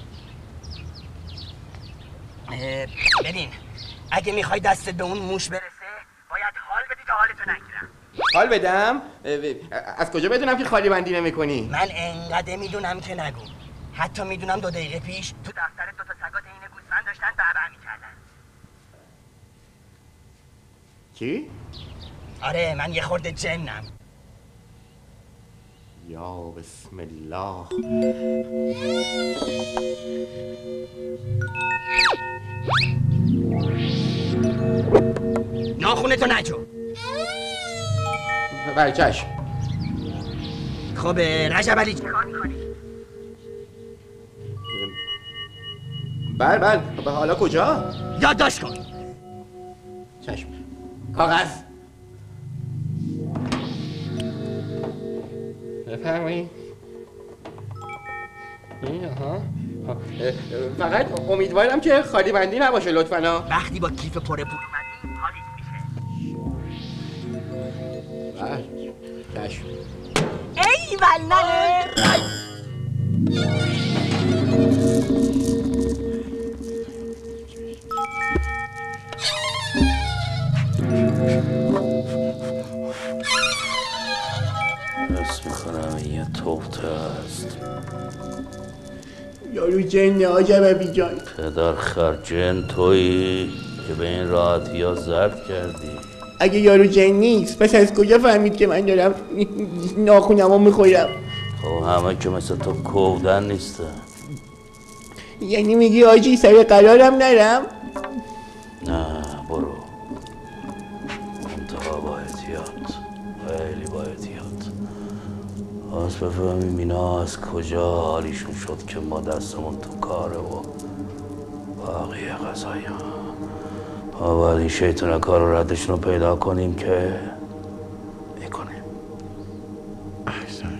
ببین اگه میخوای دستت به اون موش برسه باید حال بدی تا حالتو نگیرم. حال بدم؟ از کجا بدونم که خالی بندی نمی‌کنی؟ من انقدر میدونم که نگو. حتی میدونم دو دقیقه پیش تو دفتر دو تا سگات این گوسفند داشتن بهبه میکردن. چی؟ آره من یه خورده جنم. یا بسم الله. ناخونتو نجو. بله چشم. خب رجب علی چیکار می‌کنی؟ بله بله به حالا کجا؟ یادداشت کن. چشم. کاغذ. بفرمایید. این ها. فقط امیدوارم که خالی بندی نباشه لطفاً. وقتی با کیف پر پول اومدی حالیت میشه. بله. چشم. ای والله. حس میکنم این یه توفته است. یارو جن عجب جان. پدر خرجن تویی که به این راحتی ها ضرب کردی. اگه یارو جن نیست پس از کجا فهمید که من دارم ناخونمو میخورم؟ خب همه که مثل تو کودن نیستن. یعنی میگی آجی سر قرارم نرم؟ نه برو، منتها با احتیاط، خیلی با احتیاط. باز بفهمیم اینا از کجا حالیشون شد که ما دستمون تو کاره و باقیه قضایی ها. ما باید این شیطان کار رو ردشون رو پیدا کنیم که میکنیم. احسنت.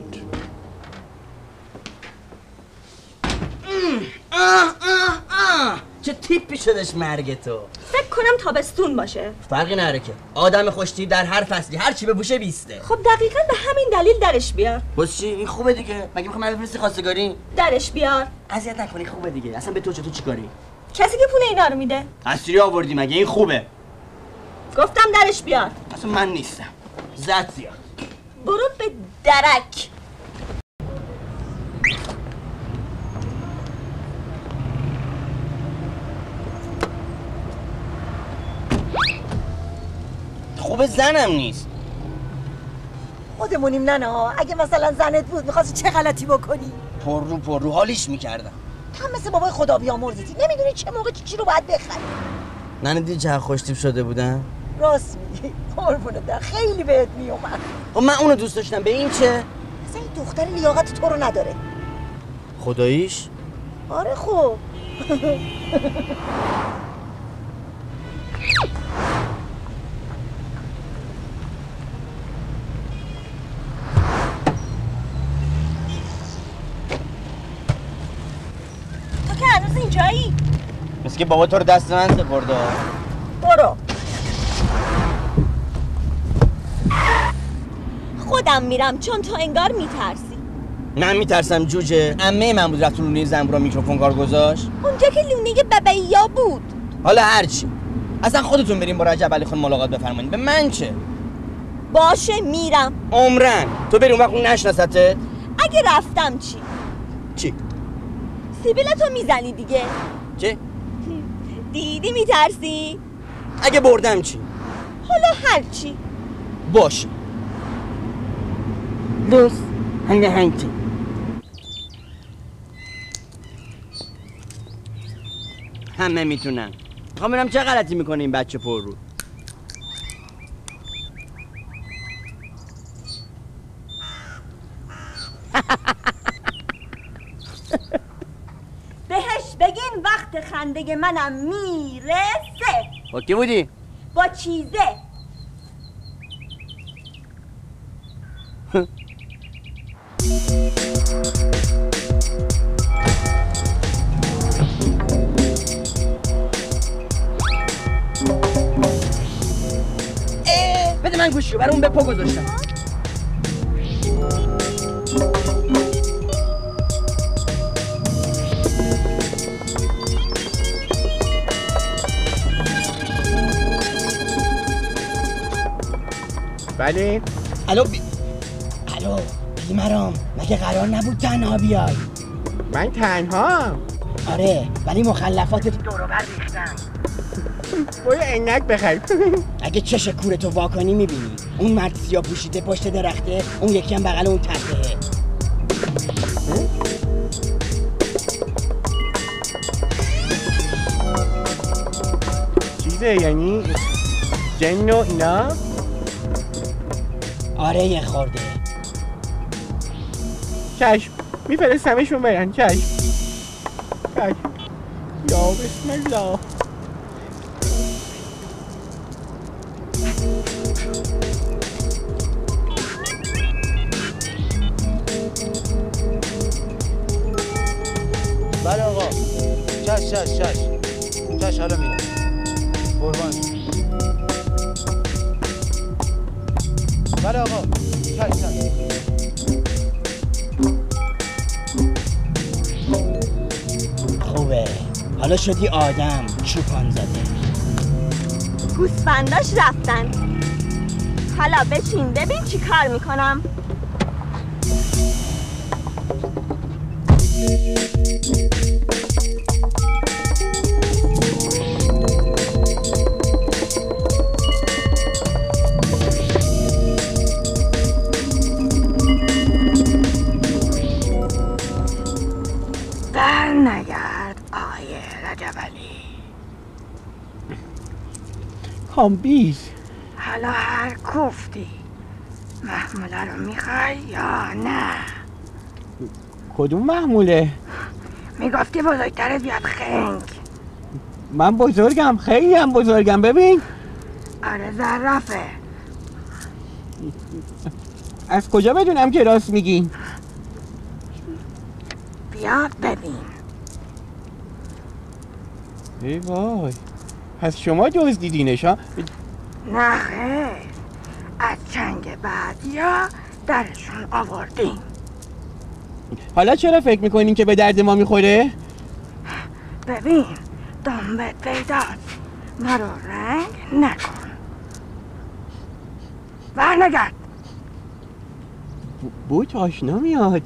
آه آه آه چه تیپی شدش مرگ تو. فکر کنم تابستون باشه. فرقی نداره که آدم خوشتیپ در هر فصلی هر چی بپوشه بیسته. خب دقیقاً به همین دلیل درش بیار. بس چی؟ این خوبه دیگه. مگه میخوام بفرستی خواستگاری؟ درش بیار. اذیت نکنی خوبه دیگه. اصلا به تو چه تو چیکاری؟ کسی که پول اینا رو میده. اسیری آوردی مگه این خوبه؟ گفتم درش بیار. اصلا من نیستم. زد زیاد. برو به درک. خوب زنم نیست. خودمونیم نه نه. اگه مثلا زنت بود میخواستی چه غلطی بکنی؟ پر رو پر رو حالیش میکردم. تو هم مثل بابای خدا بیامرزیدی. نمیدونی چه موقع چی رو باید بخری. ننه دیدی چه خوشتیپ شده بودم؟ راست میگی. قربونت برم خیلی بهت میومد. خب من اونو دوست داشتم. به این چه؟ اصلا این دختر لیاقت تو رو نداره. خداییش؟ آره خب. تو که هنوز اینجایی؟ مثل که بابا تو رو دست من سپرده. برو. خودم میرم چون تو انگار میترسی. من میترسم جوجه. عمه من بود رفت لونه زنبورا میکروفون کار گذاشت. اونجا که لونه ببعیا بود. حالا هرچی. اصلا خودتون بریم با رجب علی خان ملاقات بفرمایید. به من چه؟ باشه میرم. عمرن تو بری اون وقت اون نشناستت؟ اگه رفتم چی؟ چی؟ سیبیلتو میزنی دیگه. چی؟ دیدی میترسی؟ اگه بردم چی؟ حالا هرچی باشه. دوست هنگه هنگی همه میتونن. میخوام ببینم چه غلطی میکنه این بچه پر رو. بهش بگین وقت خنده منم میرسه. با کی بودی؟ با چیزه. بده من گوشی برای اون به پا گذاشتم. بله الو بی... الو بیمرام، مگه قرار نبود تنها بیای؟ من تنها؟ آره ولی مخلفات دورو بر ریختن. باید عینک بخر. اگه چش کورتو وا کنی میبینی اون مرد سیاه پوشیده پشت درخته، اون یکی هم بغل اون تپهه. چیزه یعنی جن و اینا؟ آره یه خورده. چشم میفرستمشون برن. چشم چشم یا بسم الله. بله آقا. چش چش چش چش حالا میرم. قربان. بله آقا. چش چش. خوبه حالا شدی آدم چوپان زده. گوسفنداش رفتن. حالا بشین ببین چی کار میکنم. در نگرد آقای رجبعلی. کامبیز حالا هر کوفتی محموله رو میخوای یا نه؟ کدوم محموله؟ میگفتی بزرگترت بیاد خنگ. من بزرگم، خیلی هم بزرگم. ببین آره زرافه. از کجا بدونم که راست میگین؟ بیا ببین. ای وای، پس شما دزدیدینش ها؟ نه خیر، از چنگ بعدیا درشون آوردیم. حالا چرا فکر میکنین که به درد ما میخوره؟ ببین دنبت پیداست، ما رو رنگ نکن. برنگرد. بوت آشنا میاد.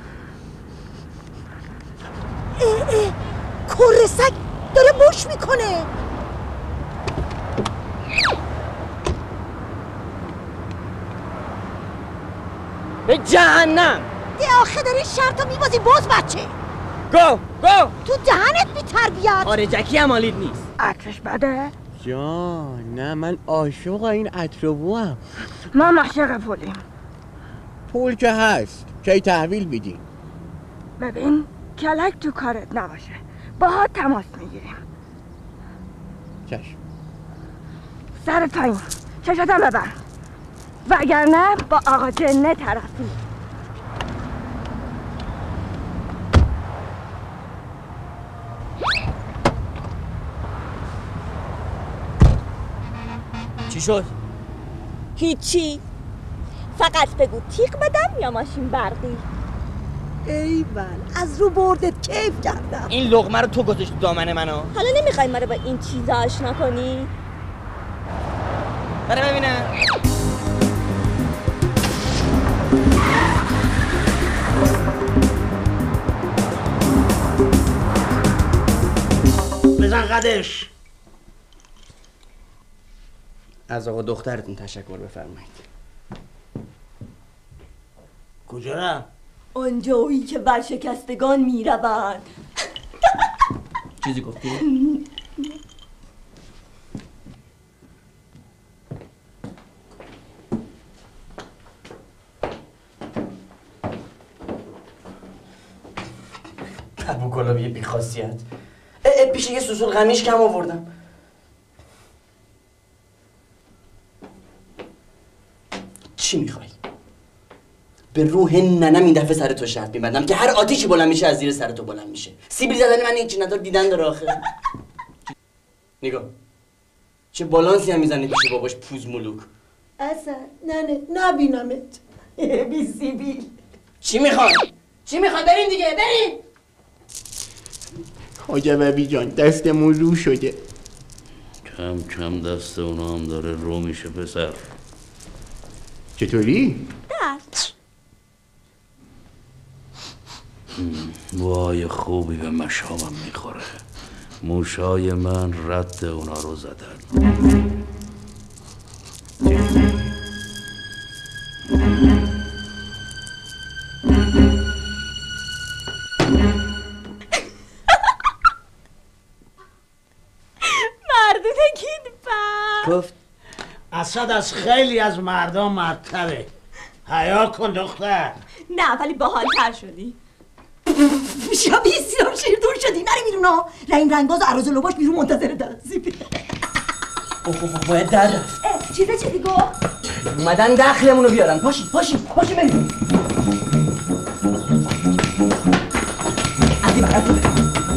اه اه کره سگ داره بوش میکنه. به جهنم. یه آخه داری شرطو میبازی باز بچه. گو گو تو دهنت بی تربیت. خارجکی هم حالیت نیست. عطرش بده؟ جان نه، من عاشق این عطربو هم. ما معشق پولیم. پول که هست، کی تحویل بیدی؟ ببین کلک تو کارت نباشه، باهات تماس میگیریم. چشم. سرت پایین، چشتم ببند، وگرنه با آقا جنه طرفی. چی شد؟ هیچی، فقط بگو تیغ بدم یا ماشین برقی. ایول از رو بردت کیف کردم. این لقمه رو تو گذاشت دامن منو. حالا نمیخوای ما رو با این چیزا آشنا کنی؟ برای ببینم. بزن قدش. از آقا دخترتون تشکر بفرمایید. کجا رفت؟ آنجایی که ورشکستگان میروند. چیزی گفتی؟ ابو گلابی بی خاصیت. پیش یه سوسول قمیش کم آوردم. چی میخوای؟ به روح ننم این دفعه سر تو شرط میبندم که هر آتیشی بلند میشه از زیر سر تو بلند میشه. سیبیل زدن من این چی ندار دیدن داره آخه. نگاه چه بالانسی هم میزنه پیش باباش پوز ملوک. اصلا نه نه نبینمت بی سیبیل. چی میخوای؟ چی میخوای؟ بریم دیگه بریم. حاج عبوی جان دستمون رو شده. کم کم دست اونا هم داره رو میشه پسر. چطوری؟ دست وای خوبی به مشامم میخوره. موشای من رد اونا رو زدن. مردونه گیدفر گفت اسد از خیلی از مردم مردتره. حیا کن دختر. نه ولی باحال‌تر شدی. شبیه سیاه شیر دور شدی. نری بیرون ها. رحیم رنگاز و عراض لباش بیرون منتظر دستیبی. باید در رفت. چیزه چی دیگو؟ اومدن دخلمونو بیارن. پاشی پاشی پاشی بریم. عزیب عزیب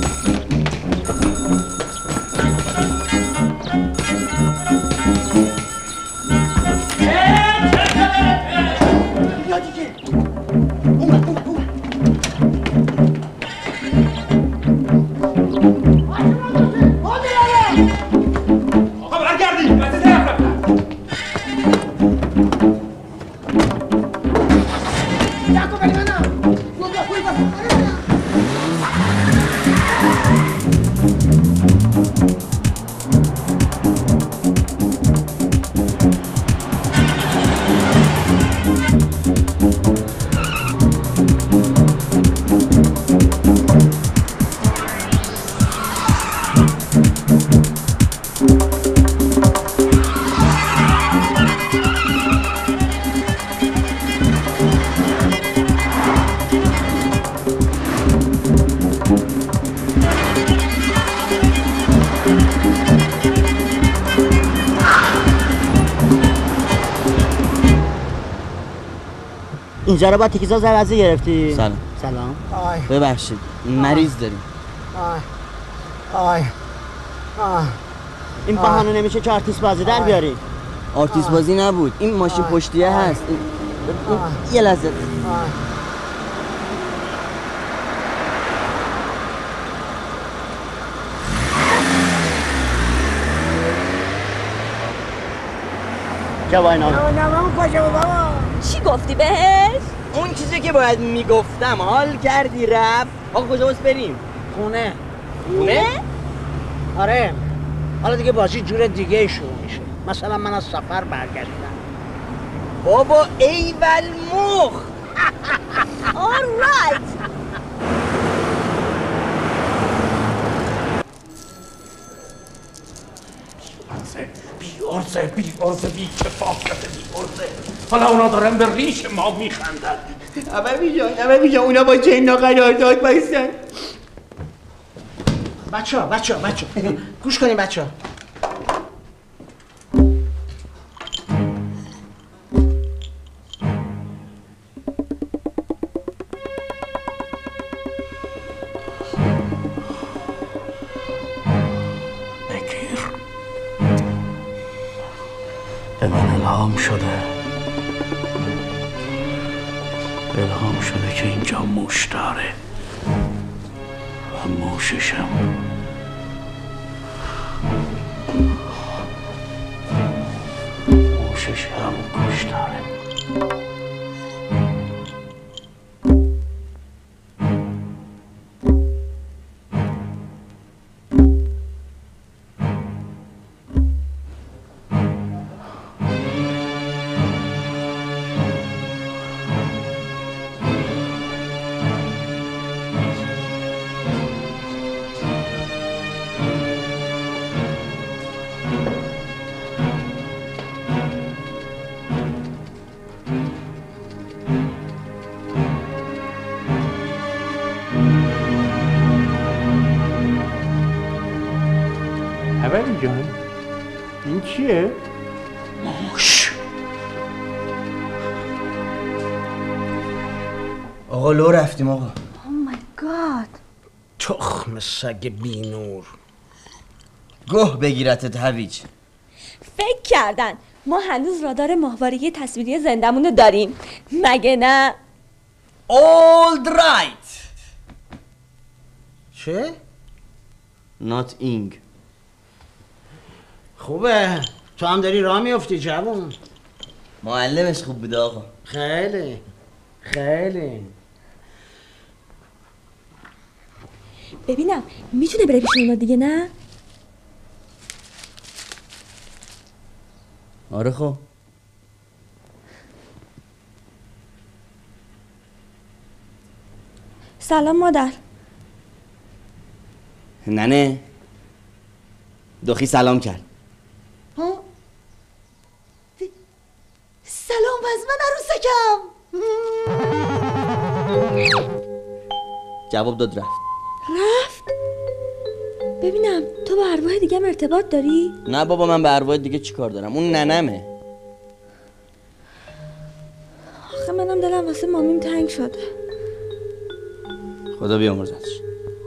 اینجا رو با تیکیزا عوضی گرفتی؟ سلام. سلام. آی. ببخشید مریض داریم. آی آی آی این بهانه نمیشه که آرتیست بازی در بیاری. آرتیست بازی نبود، این ماشین پشتیه هست. این... این... یه لحظه. جوای نام نام کجا بابا؟ چی گفتی بهش؟ اون چیزی که باید میگفتم. حال کردی رفت. آقا کجا باید بریم؟ خونه. خونه؟ آره. حالا دیگه بازی جور دیگه شروع میشه. مثلا من از سفر برگشتم. بابا ایول مخ. All right. بیارزه بیارزه بی کفاکت بیارزه. حالا اونا دارن به ریش ما میخندن. عبوی جان عبوی جان اونا با جنا قرارداد بایستن. بچه ها بچه ها بچه ها گوش کنیم بچه ها. بگیر. به من الهام شده. الهام شده که اینجا موش داره و موششم موشش هم گوش داره. عبوی جان این چیه؟ موش. آقا لو رفتیم آقا. Oh my god. تخم سگ بینور. گوه بگیرتت هویج. فکر کردن ما هنوز رادار ماهواره‌ای تصویری زندمون رو داریم مگه نه؟ All right. چه؟ Nothing. خوبه تو هم داری راه میافتی جوون. معلمش خوب بوده آقا. خیلی خیلی. ببینم میتونه بره پیش اونا دیگه نه؟ آره خب. سلام مادر. ننه دخی سلام کرد. ها؟ سلام از من عروسکم. جواب داد رفت. رفت؟ ببینم تو با ارواح دیگه هم ارتباط داری؟ نه بابا من به ارواح دیگه چی کار دارم؟ اون ننمه. آخه منم دلم واسه مامیم تنگ شده. خدا بیامرزتش.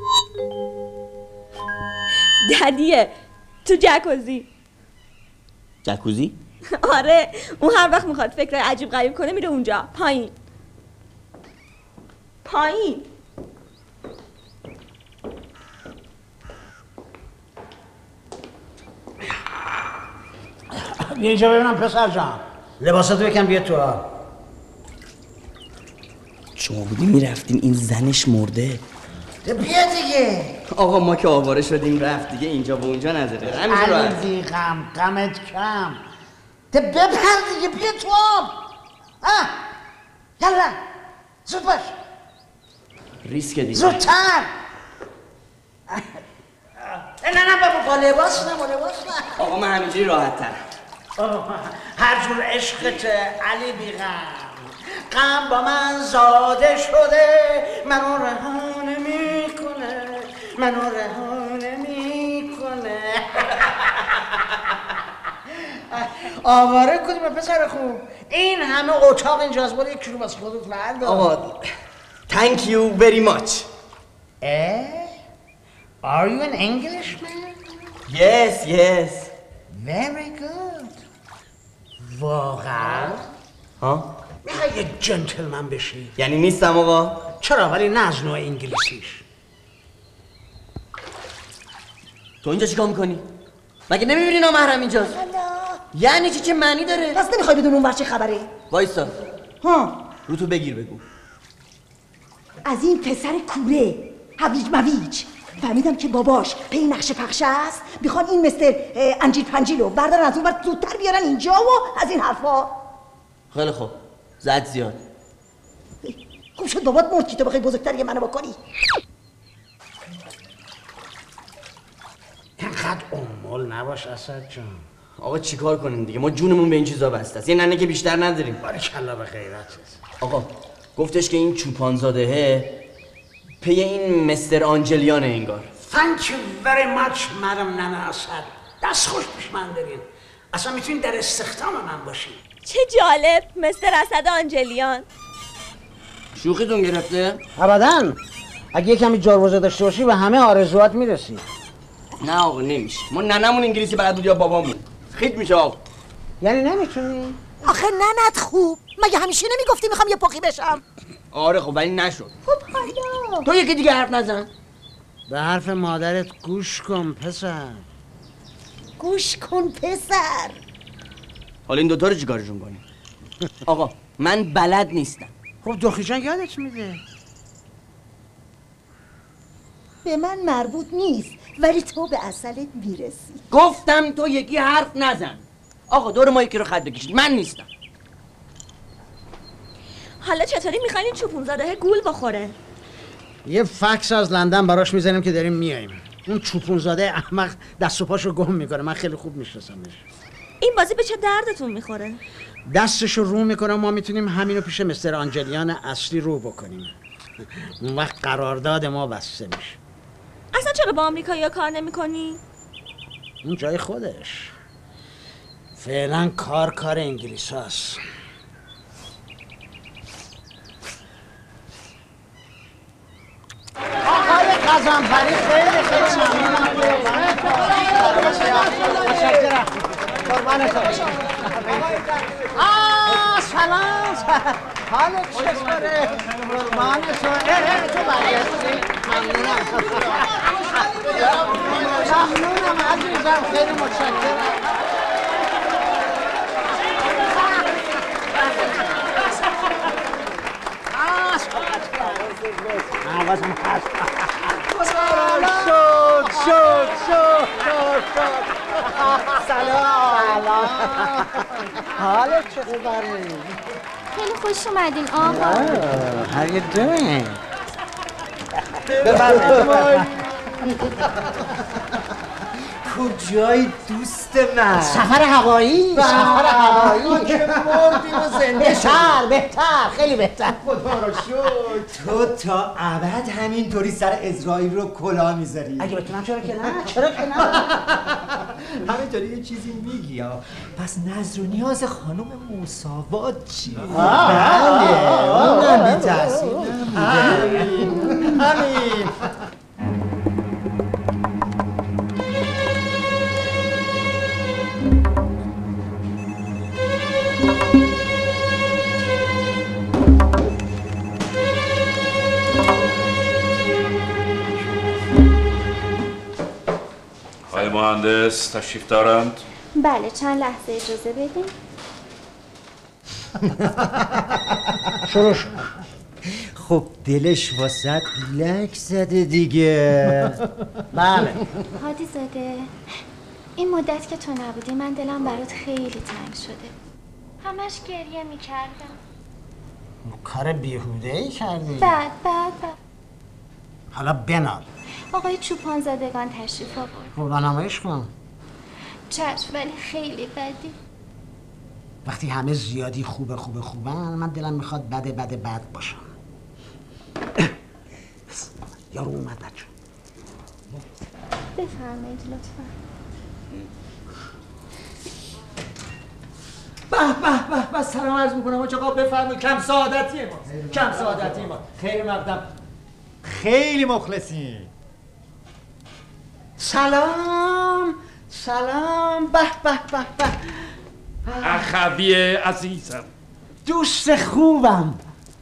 ددیه تو جکوزی. جکوزی؟ آره اون هر وقت میخواد فکر عجیب غریب کنه میره اونجا پایین پایین. بیا اینجا ببینم پسر جان لباساتو بکن بیا تو ها. شما بودیم میرفتیم این زنش مرده. بیا دیگه آقا ما که آواره شدیم رفت دیگه اینجا و اونجا نذاره. علی غم غمت کم. ده بپر دیگه بیا تو آب. ها یلا زود باش. ریسک دیگه. زودتر. نه نه بابا با لباس نه با لباس نه. آقا من همینجوری راحت ترم. هر جور عشقت علی بیغم. غم با من زاده شده منو رها نمیکنه منو رها نمیکنه. آواره کدومه پسر خوب؟ این همه اتاق اینجاست بود یک کیلو واسه خودت بردار. آقا thank you very much. Eh? Are you an Englishman? Yes, yes. Very good. واقعا؟ ها؟ میخوای یک جنتلمن بشی؟ یعنی نیستم آقا؟ چرا ولی نه از نوع انگلیسیش. تو اینجا چیکار میکنی؟ مگه نمیبینی نامحرم اینجاست؟ یعنی چی چه معنی داره؟ پس نمیخوای بدون اون ور چه خبره؟ وایسا. ها رو تو بگیر بگو. از این پسر کوره هویج مویج فهمیدم که باباش پی نقش پخش است. میخوان این مستر انجیل پنجیل رو بردارن از اون ور زودتر بیارن اینجا و از این حرفا. خیلی خوب زد زیاد. خوب شد بابات مرد که تو بخوای بزرگتر یه منو بکنی. اینقدر امول نباش اسد جان. آقا چیکار کنیم دیگه؟ ما جونمون به این چیزا بسته است. یه ننه که بیشتر نداریم. باریکلا به غیرتت. آقا گفتش که این چوپانزادهه پی این مستر آنجلیان انگار. Thank you very much مدام ننه اسد. دست خوش پیش من دارین. اصلا میتونین در استخدام من باشین. چه جالب مستر اسد آنجلیان. شوخیتون گرفته؟ ابداً. اگه یه کمی جاروزه داشته باشی به همه آرزوات میرسی. نه آقا نمیشه. ما ننمون انگلیسی بلد بود یا بابامون. خیت میشه آقا. یعنی نمیتونی؟ آخه ننت خوب. مگه همیشه نمیگفتی میخوام یه پخی بشم؟ آره خب ولی نشد. خب حالا تو یکی دیگه حرف نزن. به حرف مادرت گوش کن پسر. گوش کن پسر. حالا این دوتا رو چیکارشون کنیم؟ آقا من بلد نیستم. خب دخی جان یادت میده. به من مربوط نیست ولی تو به اصلت میرسی. گفتم تو یکی حرف نزن. آقا دور ما یکی رو خط بکشید. من نیستم. حالا چطوری میخواین این چوپونزاده گول بخوره؟ یه فکس از لندن براش میزنیم که داریم میاییم. اون چوپونزاده احمق دست و پاشو گم میکنه. من خیلی خوب میشناسمش. این بازی به چه دردتون میخوره؟ دستشو رو میکنه ما میتونیم همینو پیش مستر آنجلیان اصلی رو بکنیم. اون وقت قرارداد ما بسته میشه. اصلا چرا با آمریکایی‌ها کار نمی‌کنی؟ اون جای خودش. فعلا کار کار انگلیس هست. آقای قزنفری خیلی خیلی ممنونم. متشکرم. قربانتون. حالت چطوره؟ قربان تو اه تو برگشتی؟ ممنونم ممنونم عزیزم خیلی متشکرم آوازم هست شد شد شد شد سلام حالت چطوره؟ خیلی خوش اومدین آقا. How you doing? کجای دوست من؟ سفر هوایی سفر هوایی که مردیم و زنده بهتر بهتر خیلی بهتر خدا رو شکر تو تا ابد همینطوری سر اسرائیل رو کلاه میذاری اگه بتونم چرا که نه چرا که نه همینطوری یه چیزی میگی ها پس نظر و نیاز خانم مساوات چی؟ بله اونم بی تحصیل همین همین آقای مهندس تشریف دارند؟ بله چند لحظه اجازه بدین. شروع شد خب دلش واسه لک زده دیگه بله هادی زاده این مدت که تو نبودی من دلم برات خیلی تنگ شده همش گریه میکردم کار بیهوده ای کردی بعد بعد بعد حالا بنال آقای چوپان زادگان تشریف آورد قربانمایش کن چشم ولی خیلی بدی وقتی همه زیادی خوبه خوبه خوبن من دلم میخواد بده بده بد باشم یارو اومد بچه بفرمایید لطفا به به به به سلام عرض میکنم آقا آقا بفرمایید کم سعادتی ما کم سعادتی ما خیر مقدم خیلی مخلصین سلام سلام به به به به اخوی عزیزم دوست خوبم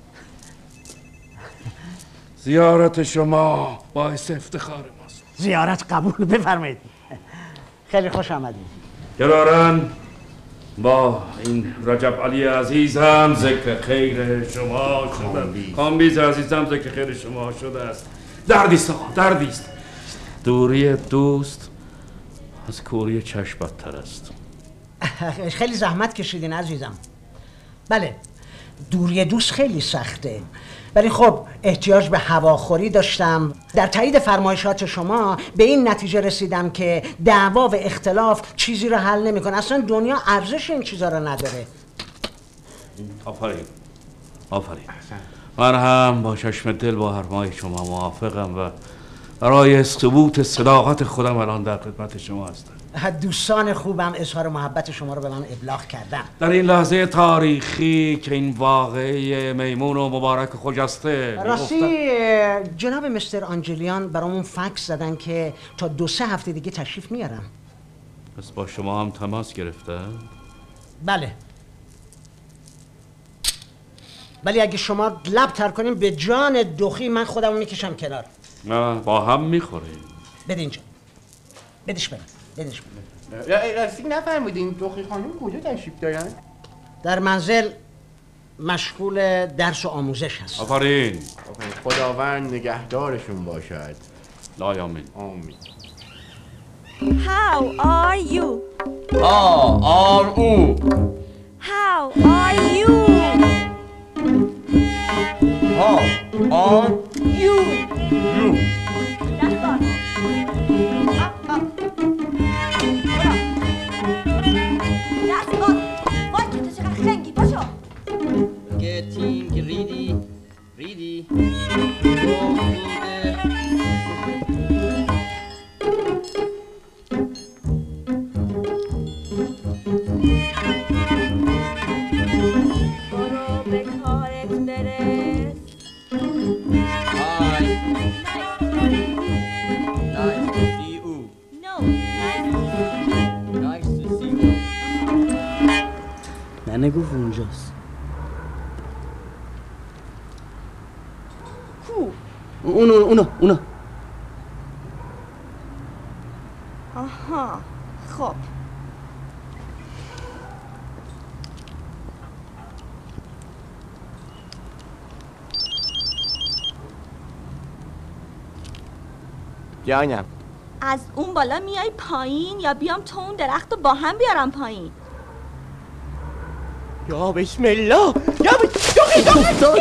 زیارت شما باعث افتخار ماست زیارت قبول بفرمایید خیلی خوش آمدید گرارن با این رجب علی عزیزم ذکر خیر شما شده کامبیز عزیزم ذکر خیر شما شده است دردیست آقا دردیست دوری دوست از کوری چشم بدتر است خیلی زحمت کشیدین عزیزم بله دوری دوست خیلی سخته ولی خب احتیاج به هواخوری داشتم در تایید فرمایشات شما به این نتیجه رسیدم که دعوا و اختلاف چیزی رو حل نمیکنه اصلا دنیا ارزش این چیزا رو نداره آفرین آفرین من هم با چشم دل با حرفای شما موافقم و برای ثبوت صداقت خودم الان در خدمت شما هستم دوستان خوبم اظهار محبت شما رو به من ابلاغ کردن در این لحظه تاریخی که این واقعه میمون و مبارک خجسته راستی جناب مستر آنجلیان برامون فکس زدن که تا دو سه هفته دیگه تشریف میارم پس با شما هم تماس گرفته؟ بله ولی اگه شما لب تر کنیم به جان دخی من خودمو میکشم کنار نه با هم میخوریم بده اینجا بدش برم بدش برم راستی نفرمودین دخی خانم کجا تشریف دارن؟ در منزل مشغول درس و آموزش هست آفرین خداوند نگهدارشون باشد لایامین آمین How are you? آ آر او How are you? How are you? You دست بار آپ آپ دست بار وای که تو چقدر خنگی باشو Getting ready ready برو به کارت برس Hi Nice to see you No, nice Nice to see you نه نگو اونجاست اونو اونو اونو آها خب جانم از اون بالا میای پایین یا بیام تو اون درخت رو با هم بیارم پایین؟ یا بسم الله یا بسم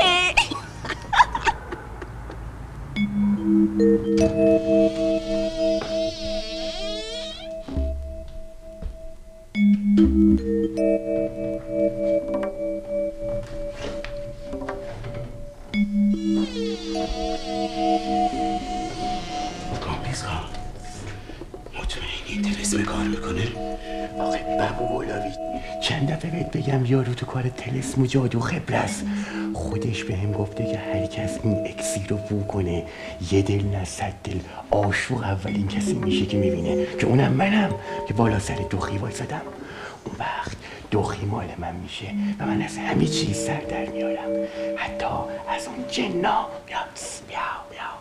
مطمئنی تلسم کار میکنه؟ آخه بابا گلابی چند دفعه بهت بگم یارو تو کار تلسم و جادو خبره است. خودش به هم گفته که هر کس این اکسیر رو بو کنه یه دل نه صد دل عاشق اولین کسی میشه که میبینه، که اونم منم که بالا سر دوخی وایسادم. اون وقت دوخی مال من میشه و من از همه چیز سر در میارم، حتی از اون جنا. بیا بیا بیا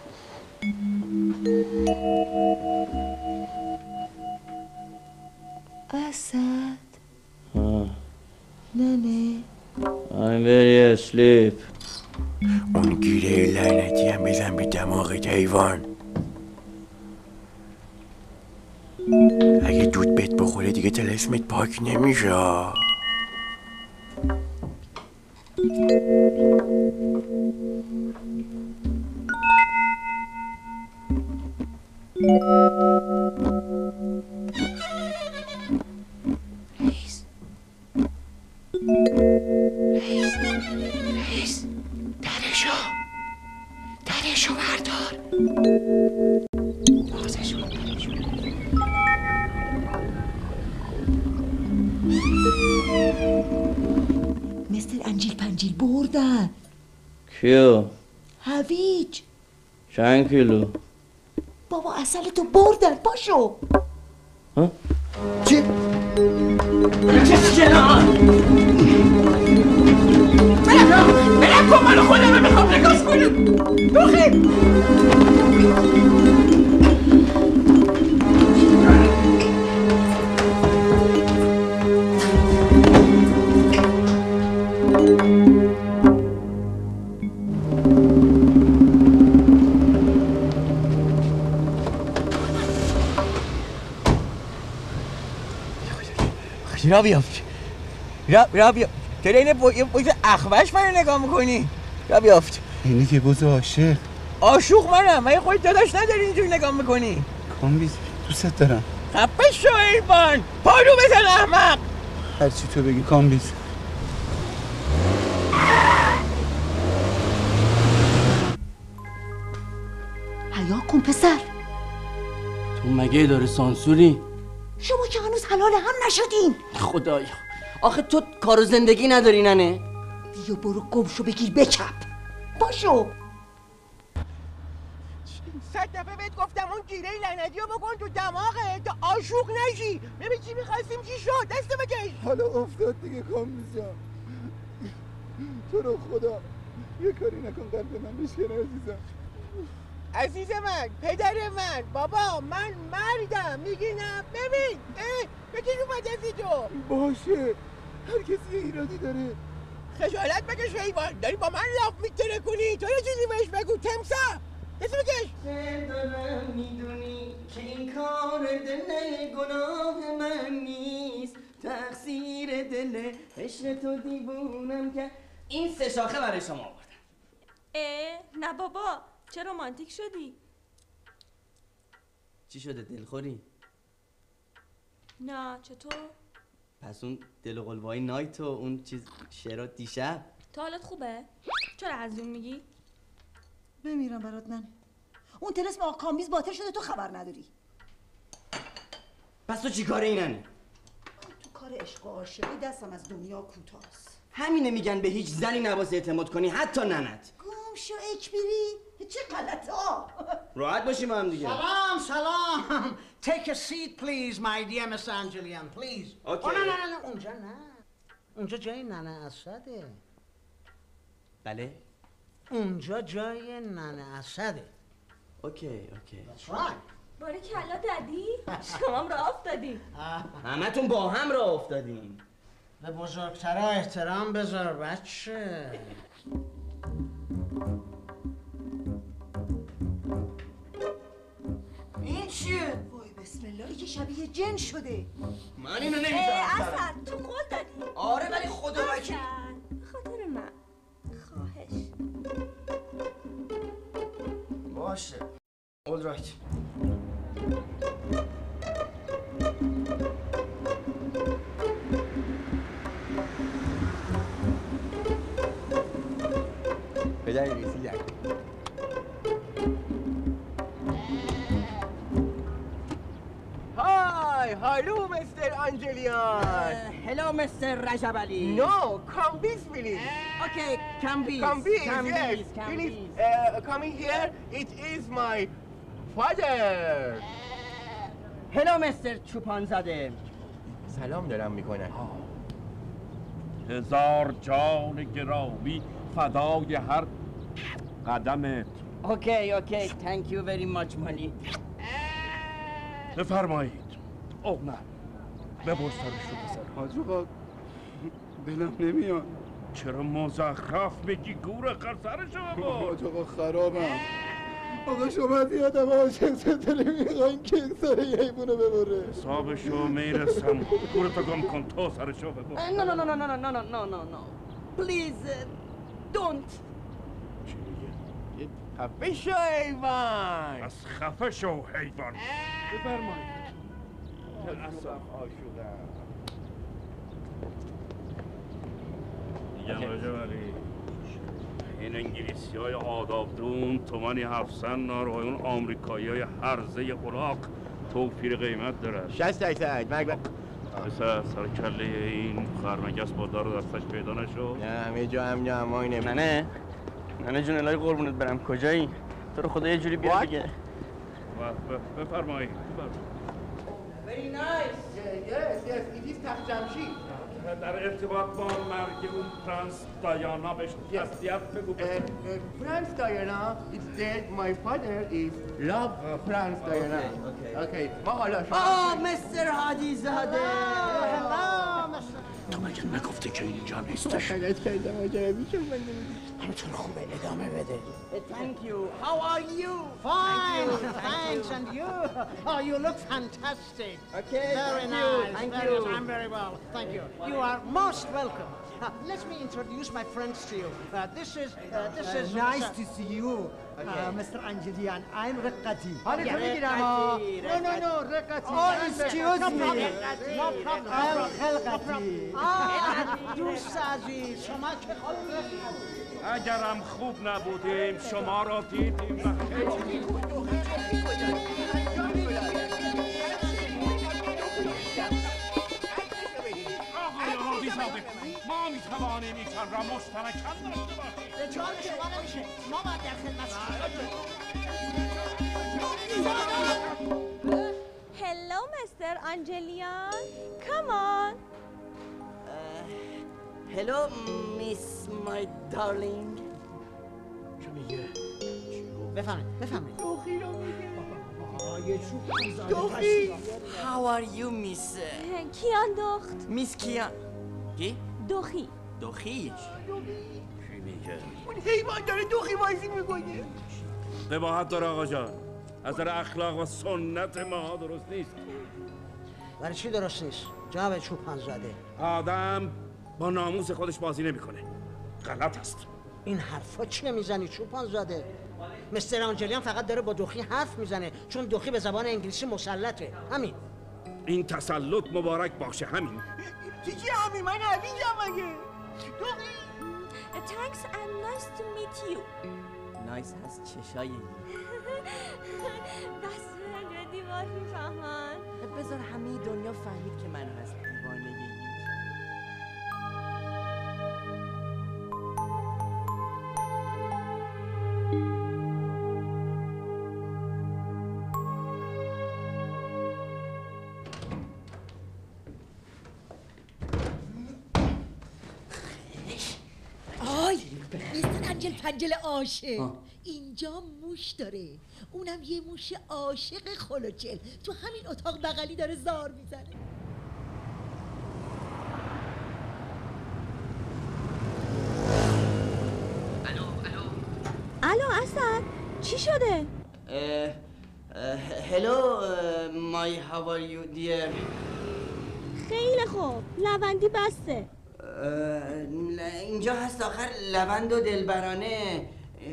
اسد. نه نه I'm very asleep. اون گیره لعنتی هم بزن به دماغ حیوان. اگه دود بهت بخوره دیگه طلسمت پاک نمیشه. رئیس رئیس رئیس درشو درشو بردار. بازشو درشو مستر انجیل پنجیل بردن. کیو؟ هویج. چند کیلو؟ بابا اصل تو بردن. باشو. ها؟ چی؟ چه جنان؟ بلم بلم کن منو خودم میخوام نگاز کنم. دوخی را بیافت را را بیافت چرا اینه بوز اخوش منو نگاه میکنی؟ را بیافت اینی که بوز عاشق. عاشق منم؟ مگه خودت داداش نداری اینجوری نگاه میکنی؟ کامبیز دوست دارم. خفه شو ایوان، پارو بزن احمق. هرچی تو بگی کامبیز. حیا کن پسر. تو مگه داره سانسوری؟ شما که هنوز حلال هم نشدین. خدایا آخه تو کار و زندگی نداری ننه؟ بیا برو گمشو بگیر بچپ. باشو. صد دفعه بهت گفتم اون گیره لعنتی رو بکن تو دماغه تا عاشق نشی. ببین چی میخواستیم چی شد. دست بکش. حالا افتاد دیگه کامبیز جان. تو رو خدا یه کاری نکن قلب من بشکنه عزیزم. عزیز من، پدر من، بابا من مردم. میگی نه؟ ببین بکش اومد از تو. باشه هر کسی یه ایرادی داره. خجالت بکش حیوان، داری با من لاف میتره کنی. تو یه چیزی بهش بگو تمسا. دست بکش. دلم میدونی که این کار دل گناه من نیست، تقصیر دل عشق تو دیوونم که این سه شاخه برای شما آوردم. اه نه بابا چه رومانتیک شدی؟ چی شده دلخوری؟ نه چطور؟ پس اون دل و قلبای نایت و اون چیز شعرات دیشب تو حالت خوبه؟ چرا از اون میگی؟ بمیرم برات ننه. اون طلسم آقا کامبیز باطل شده تو خبر نداری. پس تو چی کاره ایننه؟ تو کار عشق و عاشقی دستم از دنیا کوتاست. همینه میگن به هیچ زنی نباید اعتماد کنی، حتی ننت. گم شو اکبری. چه غلط ها. راحت باشیم هم دیگه. سلام سلام. Take a seat please my dear Miss Angelian please. اوکی. نه نه نه اونجا نه. اونجا جای ننه اسده. بله؟ اونجا جای ننه اسده. اوکی اوکی. باری کلا دادی؟ شما هم راه افتادی. همتون با هم راه افتادین. به بزرگترها احترام بذار بچه. این چیه؟ وای بسم الله، این شبیه جن شده. من اینو نمیذارم. اصلا تو قول دادی. آره ولی خدا وکیل. خاطر من خواهش. باشه. All right. پدر رسیدن. Hi, hello, Mister Angelian. Hello, Mister Rajabali. No, come this please. Okay, come this. Come this, come yes. this, come Please, this. uh, coming here. It is my father. Hello, Mister چوپانزاده. سلام دارم میکنن. هزار جان گرامی فدای هر قدمت. اوکی اوکی thank you very much مالی. بفرمایید. اوه نه ببر سرش رو بزن. حاج آقا دلم نمیاد. چرا مزخرف میگی گور خر سرش رو ببر. حاج آقا خرابم. آقا شما یادم عاشق ستاره میخواین که سر یه حیبونو ببره. حسابشو میرسم. گورتو گم کن تو سرشو ببر. No no no no no no no no no no please don't. خفه شو حیوان. از خفه شو حیوان. بفرمایید. اصلا آشودم. میگم راجع ولی این انگلیسی های آدابدون تومانی هفتصد ناروهایون آمریکایی های هرزه الاغ توفیر قیمت داره. شصت درصد مگه پسر سر کله این خرمگس با دار و دستش پیدا نشو. نه همه جا هم نه اماینه. ننه ننه جون الهی قربونت برم کجایی؟ تو رو خدا یه جوری بیار دیگه. بفرمایید. Very nice. Yes, yes, it is تخت جمشید. در ارتباط با مرگ اون پرنس دایانا بهش تسلیت بگو. پرنس دایانا it's dead. My father is love پرنس دایانا. اوکی. ما حالا شما. آه مستر هادی زاده. تو مگه نگفتی که اینجا نیستش؟ غلط کردم آجربی شد من همینطور خوبه ادامه بده. Thank you. How are you? Fine, thanks, and you? Oh, you look fantastic. Okay, very thank nice. you. Thank very you. Nice. I'm very well, thank you. You are most welcome. Uh, let me introduce my friends to you. Uh, this is, uh, this Uh, is... nice to see you, uh, Mister Angelian. I'm Riqqati. حالی تو میگیرم ها. No, no, no, Riqqati. Oh, excuse No me. problem. No problem. I'm Khalqati. آه دوست عزیز شما که خود اگرم خوب نبودیم شما را دیدیم و خیلی آقای هادی زاده ما میتوانیم ایشان را مشترکاً داشته باشیم. به جان شما نمیشه ما باید در خدمت Hello, Mister Angelian. Come on. Hello, Miss my darling. چه میگه؟ بفهمید بفهمید دوخی رو میگه. دوخی. How are you, Miss? کیان دخت. Miss کیان. کی؟ دوخی. دوخی. چی میگه؟ اون حیوان داره دوخی بازی میکنه. قباحت داره آقا جان. از در اخلاق و سنت ما درست نیست. برای چی درست نیست؟ جناب چوپانزاده آدم با ناموس خودش بازی نمیکنه. غلط است. این حرفا چیه میزنی چوپانزاده؟ مستر آنجلیان فقط داره با دوخی حرف میزنه چون دوخی به زبان انگلیسی مسلطه. همین. این تسلط مبارک باشه همین. چی چی همین من حویجم مگه؟ دوخی. Thanks and nice to meet you. نایس هست چشایی. دست من دیوار میفهمن. بذار همه دنیا فهمید که من هست دیوانگی. آی میستر انجل پنجل عاشق اینجا موش داره، اونم یه موش عاشق خلوچل تو همین اتاق بغلی داره زار میزنه. الو اسد چی شده؟ هلو مای هاو آر یو دیر. خیلی خوب لوندی بسته. اینجا هست آخر لوند و دلبرانه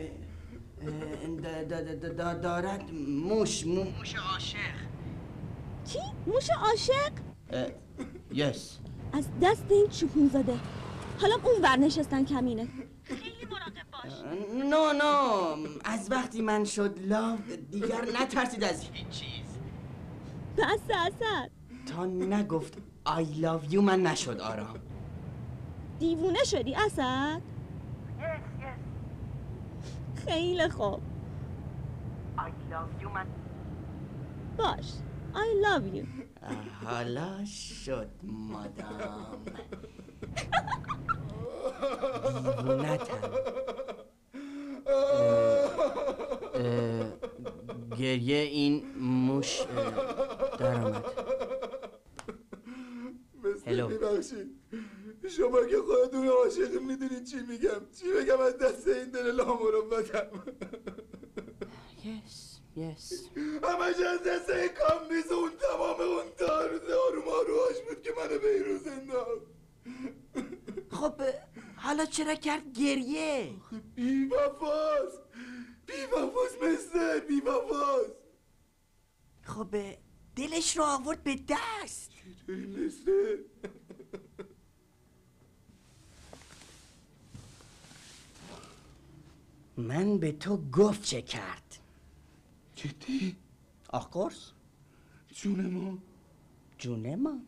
دارد موش موش عاشق. چی؟ موش عاشق؟ یس. از دست این چوپون زده. حالا اون ور نشستن کمینه. خیلی مراقب باش. نو نو از وقتی من شد لاو دیگر نترسید از هیچ چیز. بس اسد تا نگفت I love you من نشد آرام. دیوونه شدی اسد؟ خیلی خوب. I love you من باش I love you. حالا شد مادام. دیوونتم. گریه این موش در آمد. هلو ببخشید شما که خودتون عاشق میدونید چی میگم چی بگم از دست این دل لامروتم. یس یس همش از دست این کامبیز اون تمام اون دار دارو ماروهاش بود که منو بیروز انداخت. خب حالا چرا کرد گریه؟ بی وفاست بی وفاست مستر بی وفاست. خب دلش رو آورد به دست. چطوری مستر؟ من به تو گفت چه کرد. جدی؟ آخ کورس. جون ما جون ما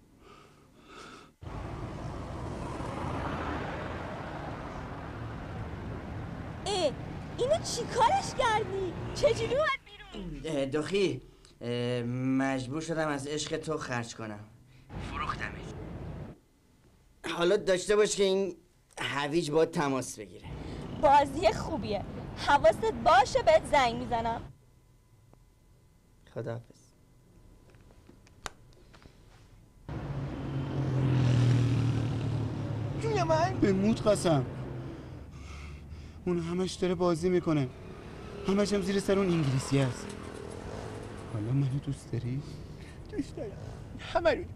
اه اینو چی کارش کردی؟ چجوری اومد بیرون؟ دخی مجبور شدم از عشق تو خرج کنم. فروختمش. حالا داشته باش که این هویج باید تماس بگیره. بازی خوبیه. حواست باشه بهت زنگ میزنم. خداحافظ. جون من به موت قسم اون همش داره بازی میکنه، همش هم زیر سر اون انگلیسی هست. حالا منو دوست داری؟ دوست دارم همه رو.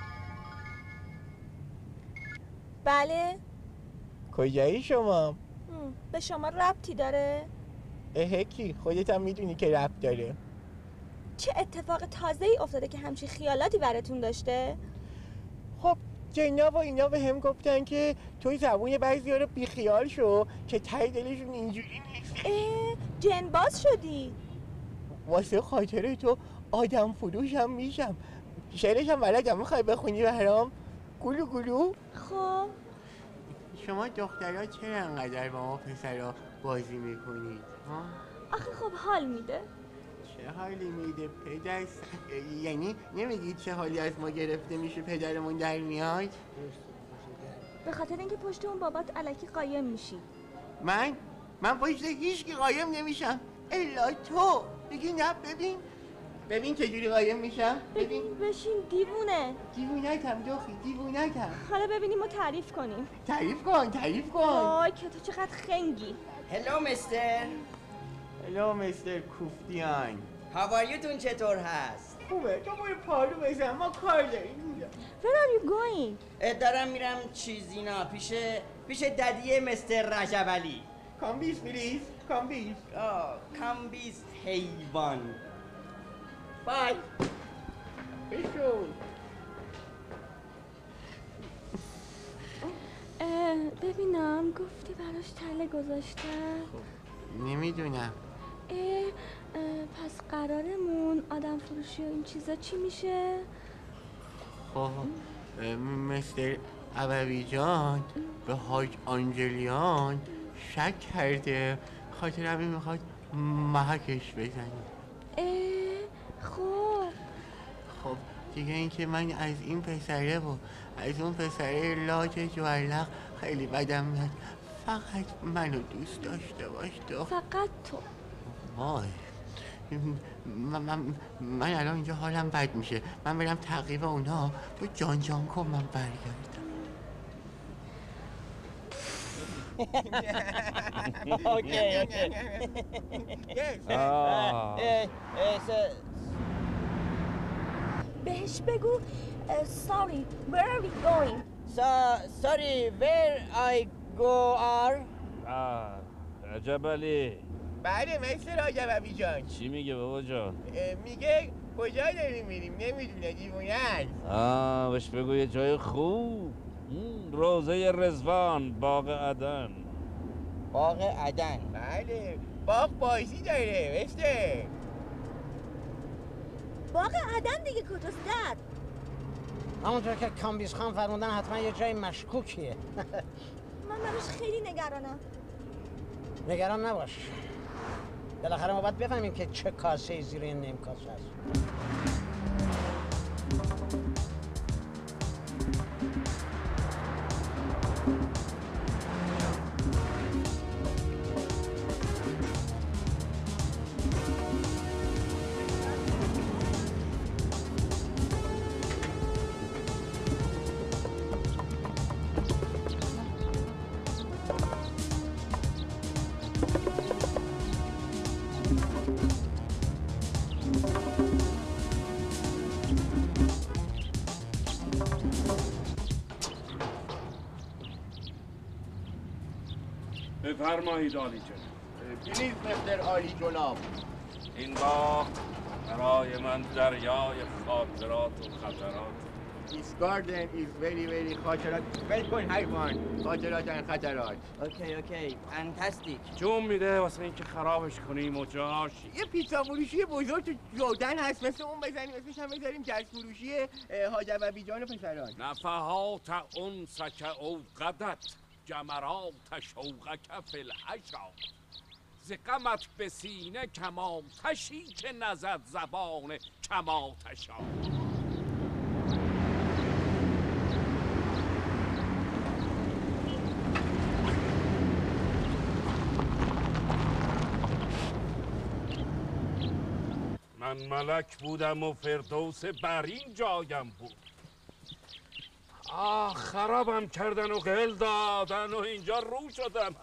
بله کجایی شما؟ به شما ربطی داره؟ اهه کی خودت هم میدونی که ربط داره. چه اتفاق تازه ای افتاده که همچین خیالاتی براتون داشته؟ خب جنا و اینا به هم گفتن که توی زبون بعضی ها رو بیخیال شو که ته دلشون اینجوری نیست. اه جن باز شدی؟ واسه خاطره تو آدم فروشم میشم. شعرش هم بلدم، میخوای بخونی برام؟ گلو گلو. خب شما دخترها چرا انقدر با ما پسرها بازی میکنید؟ آخه خب حال میده. چه حالی میده پدر؟ یعنی نمیگید چه حالی از ما گرفته میشه پدرمون در میاد؟ به خاطر اینکه پشت اون بابات الکی قایم میشی. من؟ من پشت هیچ کی قایم نمیشم الا تو. بگی نه ببین ببین چجوری قایم میشم. ببین بشین دیوونه. دیوونتم دخی دیوونتم. حالا ببینیم ما تعریف کنیم. تعریف کن تعریف کن. وای که تو چقدر خنگی. هلو مستر. هلو مستر کوفتیان. هاواریتون چطور هست؟ خوبه تو برو پارو بزن ما کار داریم. Where are you going؟ دارم میرم چیزینا پیش پیش ددی مستر رجب علی. کامبیز پلیز کامبیز. آه کامبیز حیوان. بای. بشو. ببینم گفتی براش تله گذاشتن. نمیدونم. پس قرارمون آدم فروشی و این چیزا چی میشه؟ خب مستر عبوی جان به حاج آنجلیان شک کرده، خاطر همین میخواد محکش بزنی. خب خب دیگه اینکه من از این پسره و از اون پسره لاج جوالق خیلی بدم میاد. فقط منو دوست داشته باش تو. فقط تو. وای من, من, من الان اینجا حالم بد میشه. من برم تعقیب اونا تو جان جان کن من برگردم. Okay, okay. Yes. Ah. Eh, eh, so- بهش بگو sorry where are we going So, sorry, where I go are? آه رجب علی بله مستر حاجبی جان. چی میگه بابا جان؟ میگه کجا داریم میریم نمیدونه دیوونه است. آه بهش بگو یه جای خوب. م، روضه رضوان باغ عدن. باغ عدن. بله باغ بازی داره مستر. باغ عدن دیگه کجاست داد؟ همونطور که کامبیز خان فرمودن حتما یه جای مشکوکیه. من براش خیلی نگرانم. نگران نباش. بالاخره ما باید بفهمیم که چه کاسه زیر این نیم کاسه هست. بفرمایید عالی جناب. پلیز مستر عالی جناب. این باغ برای من دریای خاطرات و خطرات. This garden is very very خاطرات. ول کن حیوان. خاطرات و خطرات. اوکی اوکی فانتاستیک. جون میده واسه اینکه خرابش کنیم و جاش. یه پیتزا فروشی بزرگ تو جردن هست مثل اون بزنیم اسمش هم بذاریم جشن فروشی حاجبی جان و پسران. نفحات انسک اوقدت جمرات شوقک فی الحشا ز غمت به سینه کماتشی که نزد زبان کماتشا. من ملک بودم و فردوس برین جایم بود. آه خرابم کردن و قل دادن و اینجا رو شدم.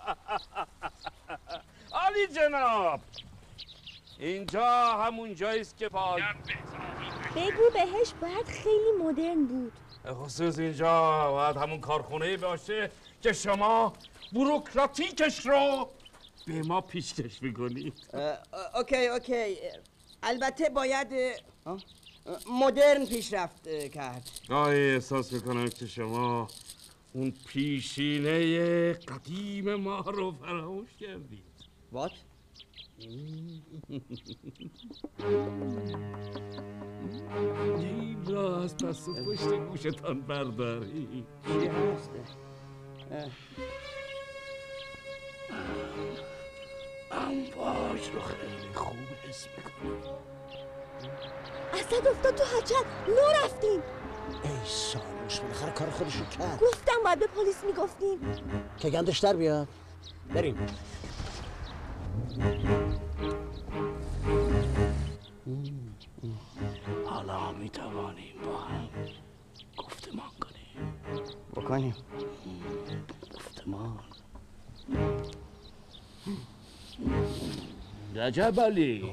عالی جناب اینجا همون جاییست که باید بگو بهش باید خیلی مدرن بود. خصوص اینجا باید همون کارخونه باشه که شما بروکراتیکش رو به ما پیشکش میکنید. اوکی اوکی البته باید مدرن پیشرفت کرد. گاهی احساس میکنم که شما اون پیشینه قدیم ما رو فراموش کردید. وات؟ این را از پس و پشت گوشتان برداری. چی هست؟ امواج رو خیلی خوب حس میکنم. اسد افتاد تو حجر لو رفتیم. ای سالوش بالاخره کار خودشو کرد. گفتم باید به پلیس میگفتیم که گندش در بیاد. بریم. حالا میتوانیم با هم گفتمان کنیم. بکنیم گفتمان. رجب علی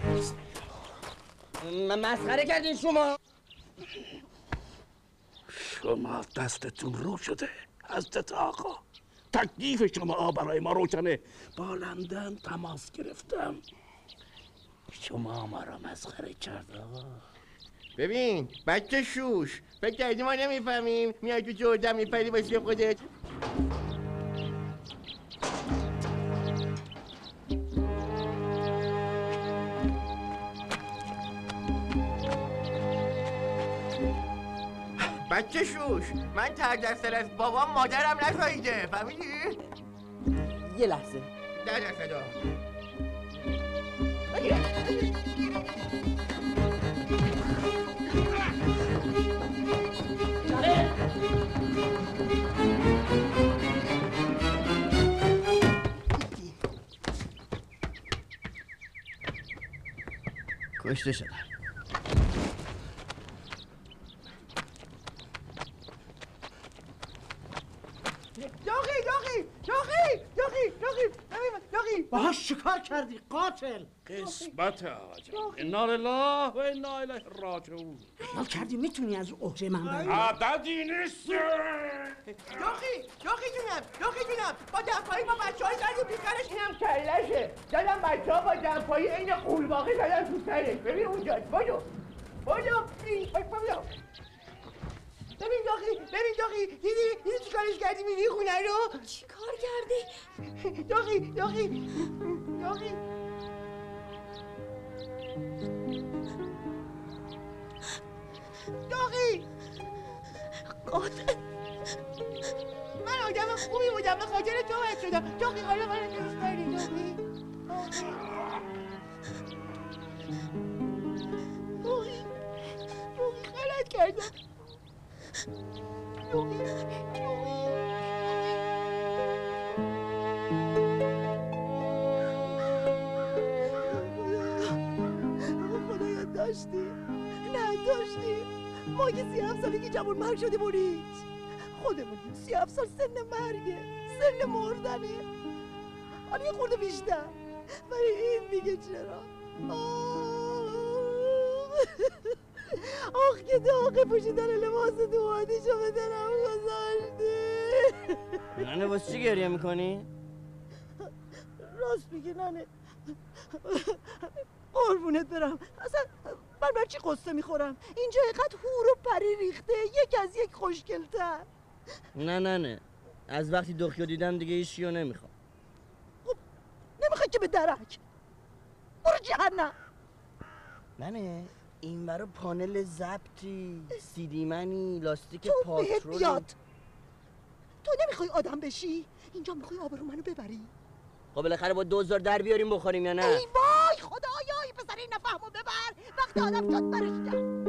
مسخره کردین شما. شما دستتون رو شده حضرت آقا. تکلیف شما برای ما روشنه. با لندن تماس گرفتم. شما ما را مسخره کرد آقا. ببین بچه شوش فکر کردی ما نمیفهمیم میای تو جردن میپری واسه خودت. بچه شوش من تر دستر از بابام مادرم نساییده فهمیدی؟ یه لحظه ده درصد ها کشته شدن. داغی داغی داغی داغی داغی داغی باهاش چیکار کردی قاتل؟ قسمت آقا جان. انا لله و انا الیه راجعون. خیال کردی میتونی از عهده من بری؟ عددی نیست. داغی داغی جونم داغی جونم با دمپایی با بچه های زدیم بیکارش اینم کلشه زدم بچه ها با دمپایی این قولباقی زدم تو سرش ببین اونجا بودو بودو بودو ببین داغی ببین داغی دیدی دیدی چی کارش کردی میدی خونه رو چی کار کردی؟ داغی داغی داغی داغی قاتل من آدم خوبی بودم به خاطر تو باید شدم داغی حالا من دوست داری داغی داغی داغی غلط کردم داغی خدایا داشتی نه داشتی ما که سی هفت سالی که جوان مرگ شدیم و ریچ خودمونیم سی هفت سال سن مرگه سن مردنه حالا یه خورده بیشتر ولی این دیگه چرا آخ که داغه پوشیدن لباس دوادیشو به دلم گذاشتی ننه واسه چی گریه میکنی؟ راست میگه ننه قربونت برم اصلا من بر چی قصه میخورم اینجا اینقدر هور و پری ریخته یک از یک خوشگل‌تر نه نه نه از وقتی دخیو دیدم دیگه ایشیو نمیخوام. خب نمیخوای که به درک برو جهنم. ننه این برای پانل ضبطی سیدی منی لاستیک تو بهت پاترول بیاد تو نمیخوای آدم بشی اینجا میخوای آبرو منو ببری. خب بالاخره با دوزار در بیاریم بخوریم یا نه؟ ای وای خدایا این پسر این نفهمو ببر وقتی آدم شد برش کرد.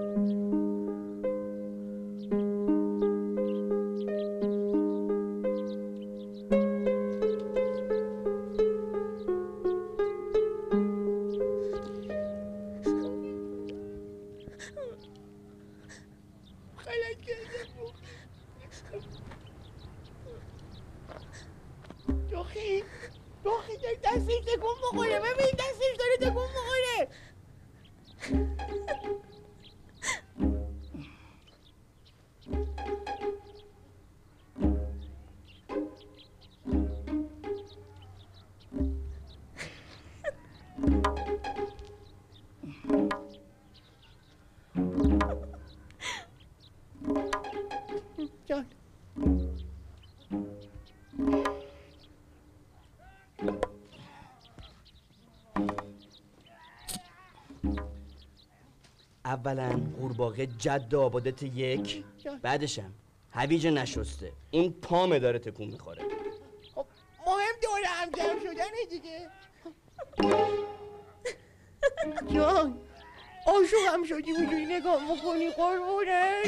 غلط کردم داخی داخی دستش تکون بخوره ببین دستش داره تکون بخوره جان اولا قورباغه جد آبادت یک بعدشم هویج نشسته این پامه داره تکون میخوره. خب مهم دوره هم جمع شدنه دیگه جان عاشق هم شدی میدونی نگاه میکنی قربونه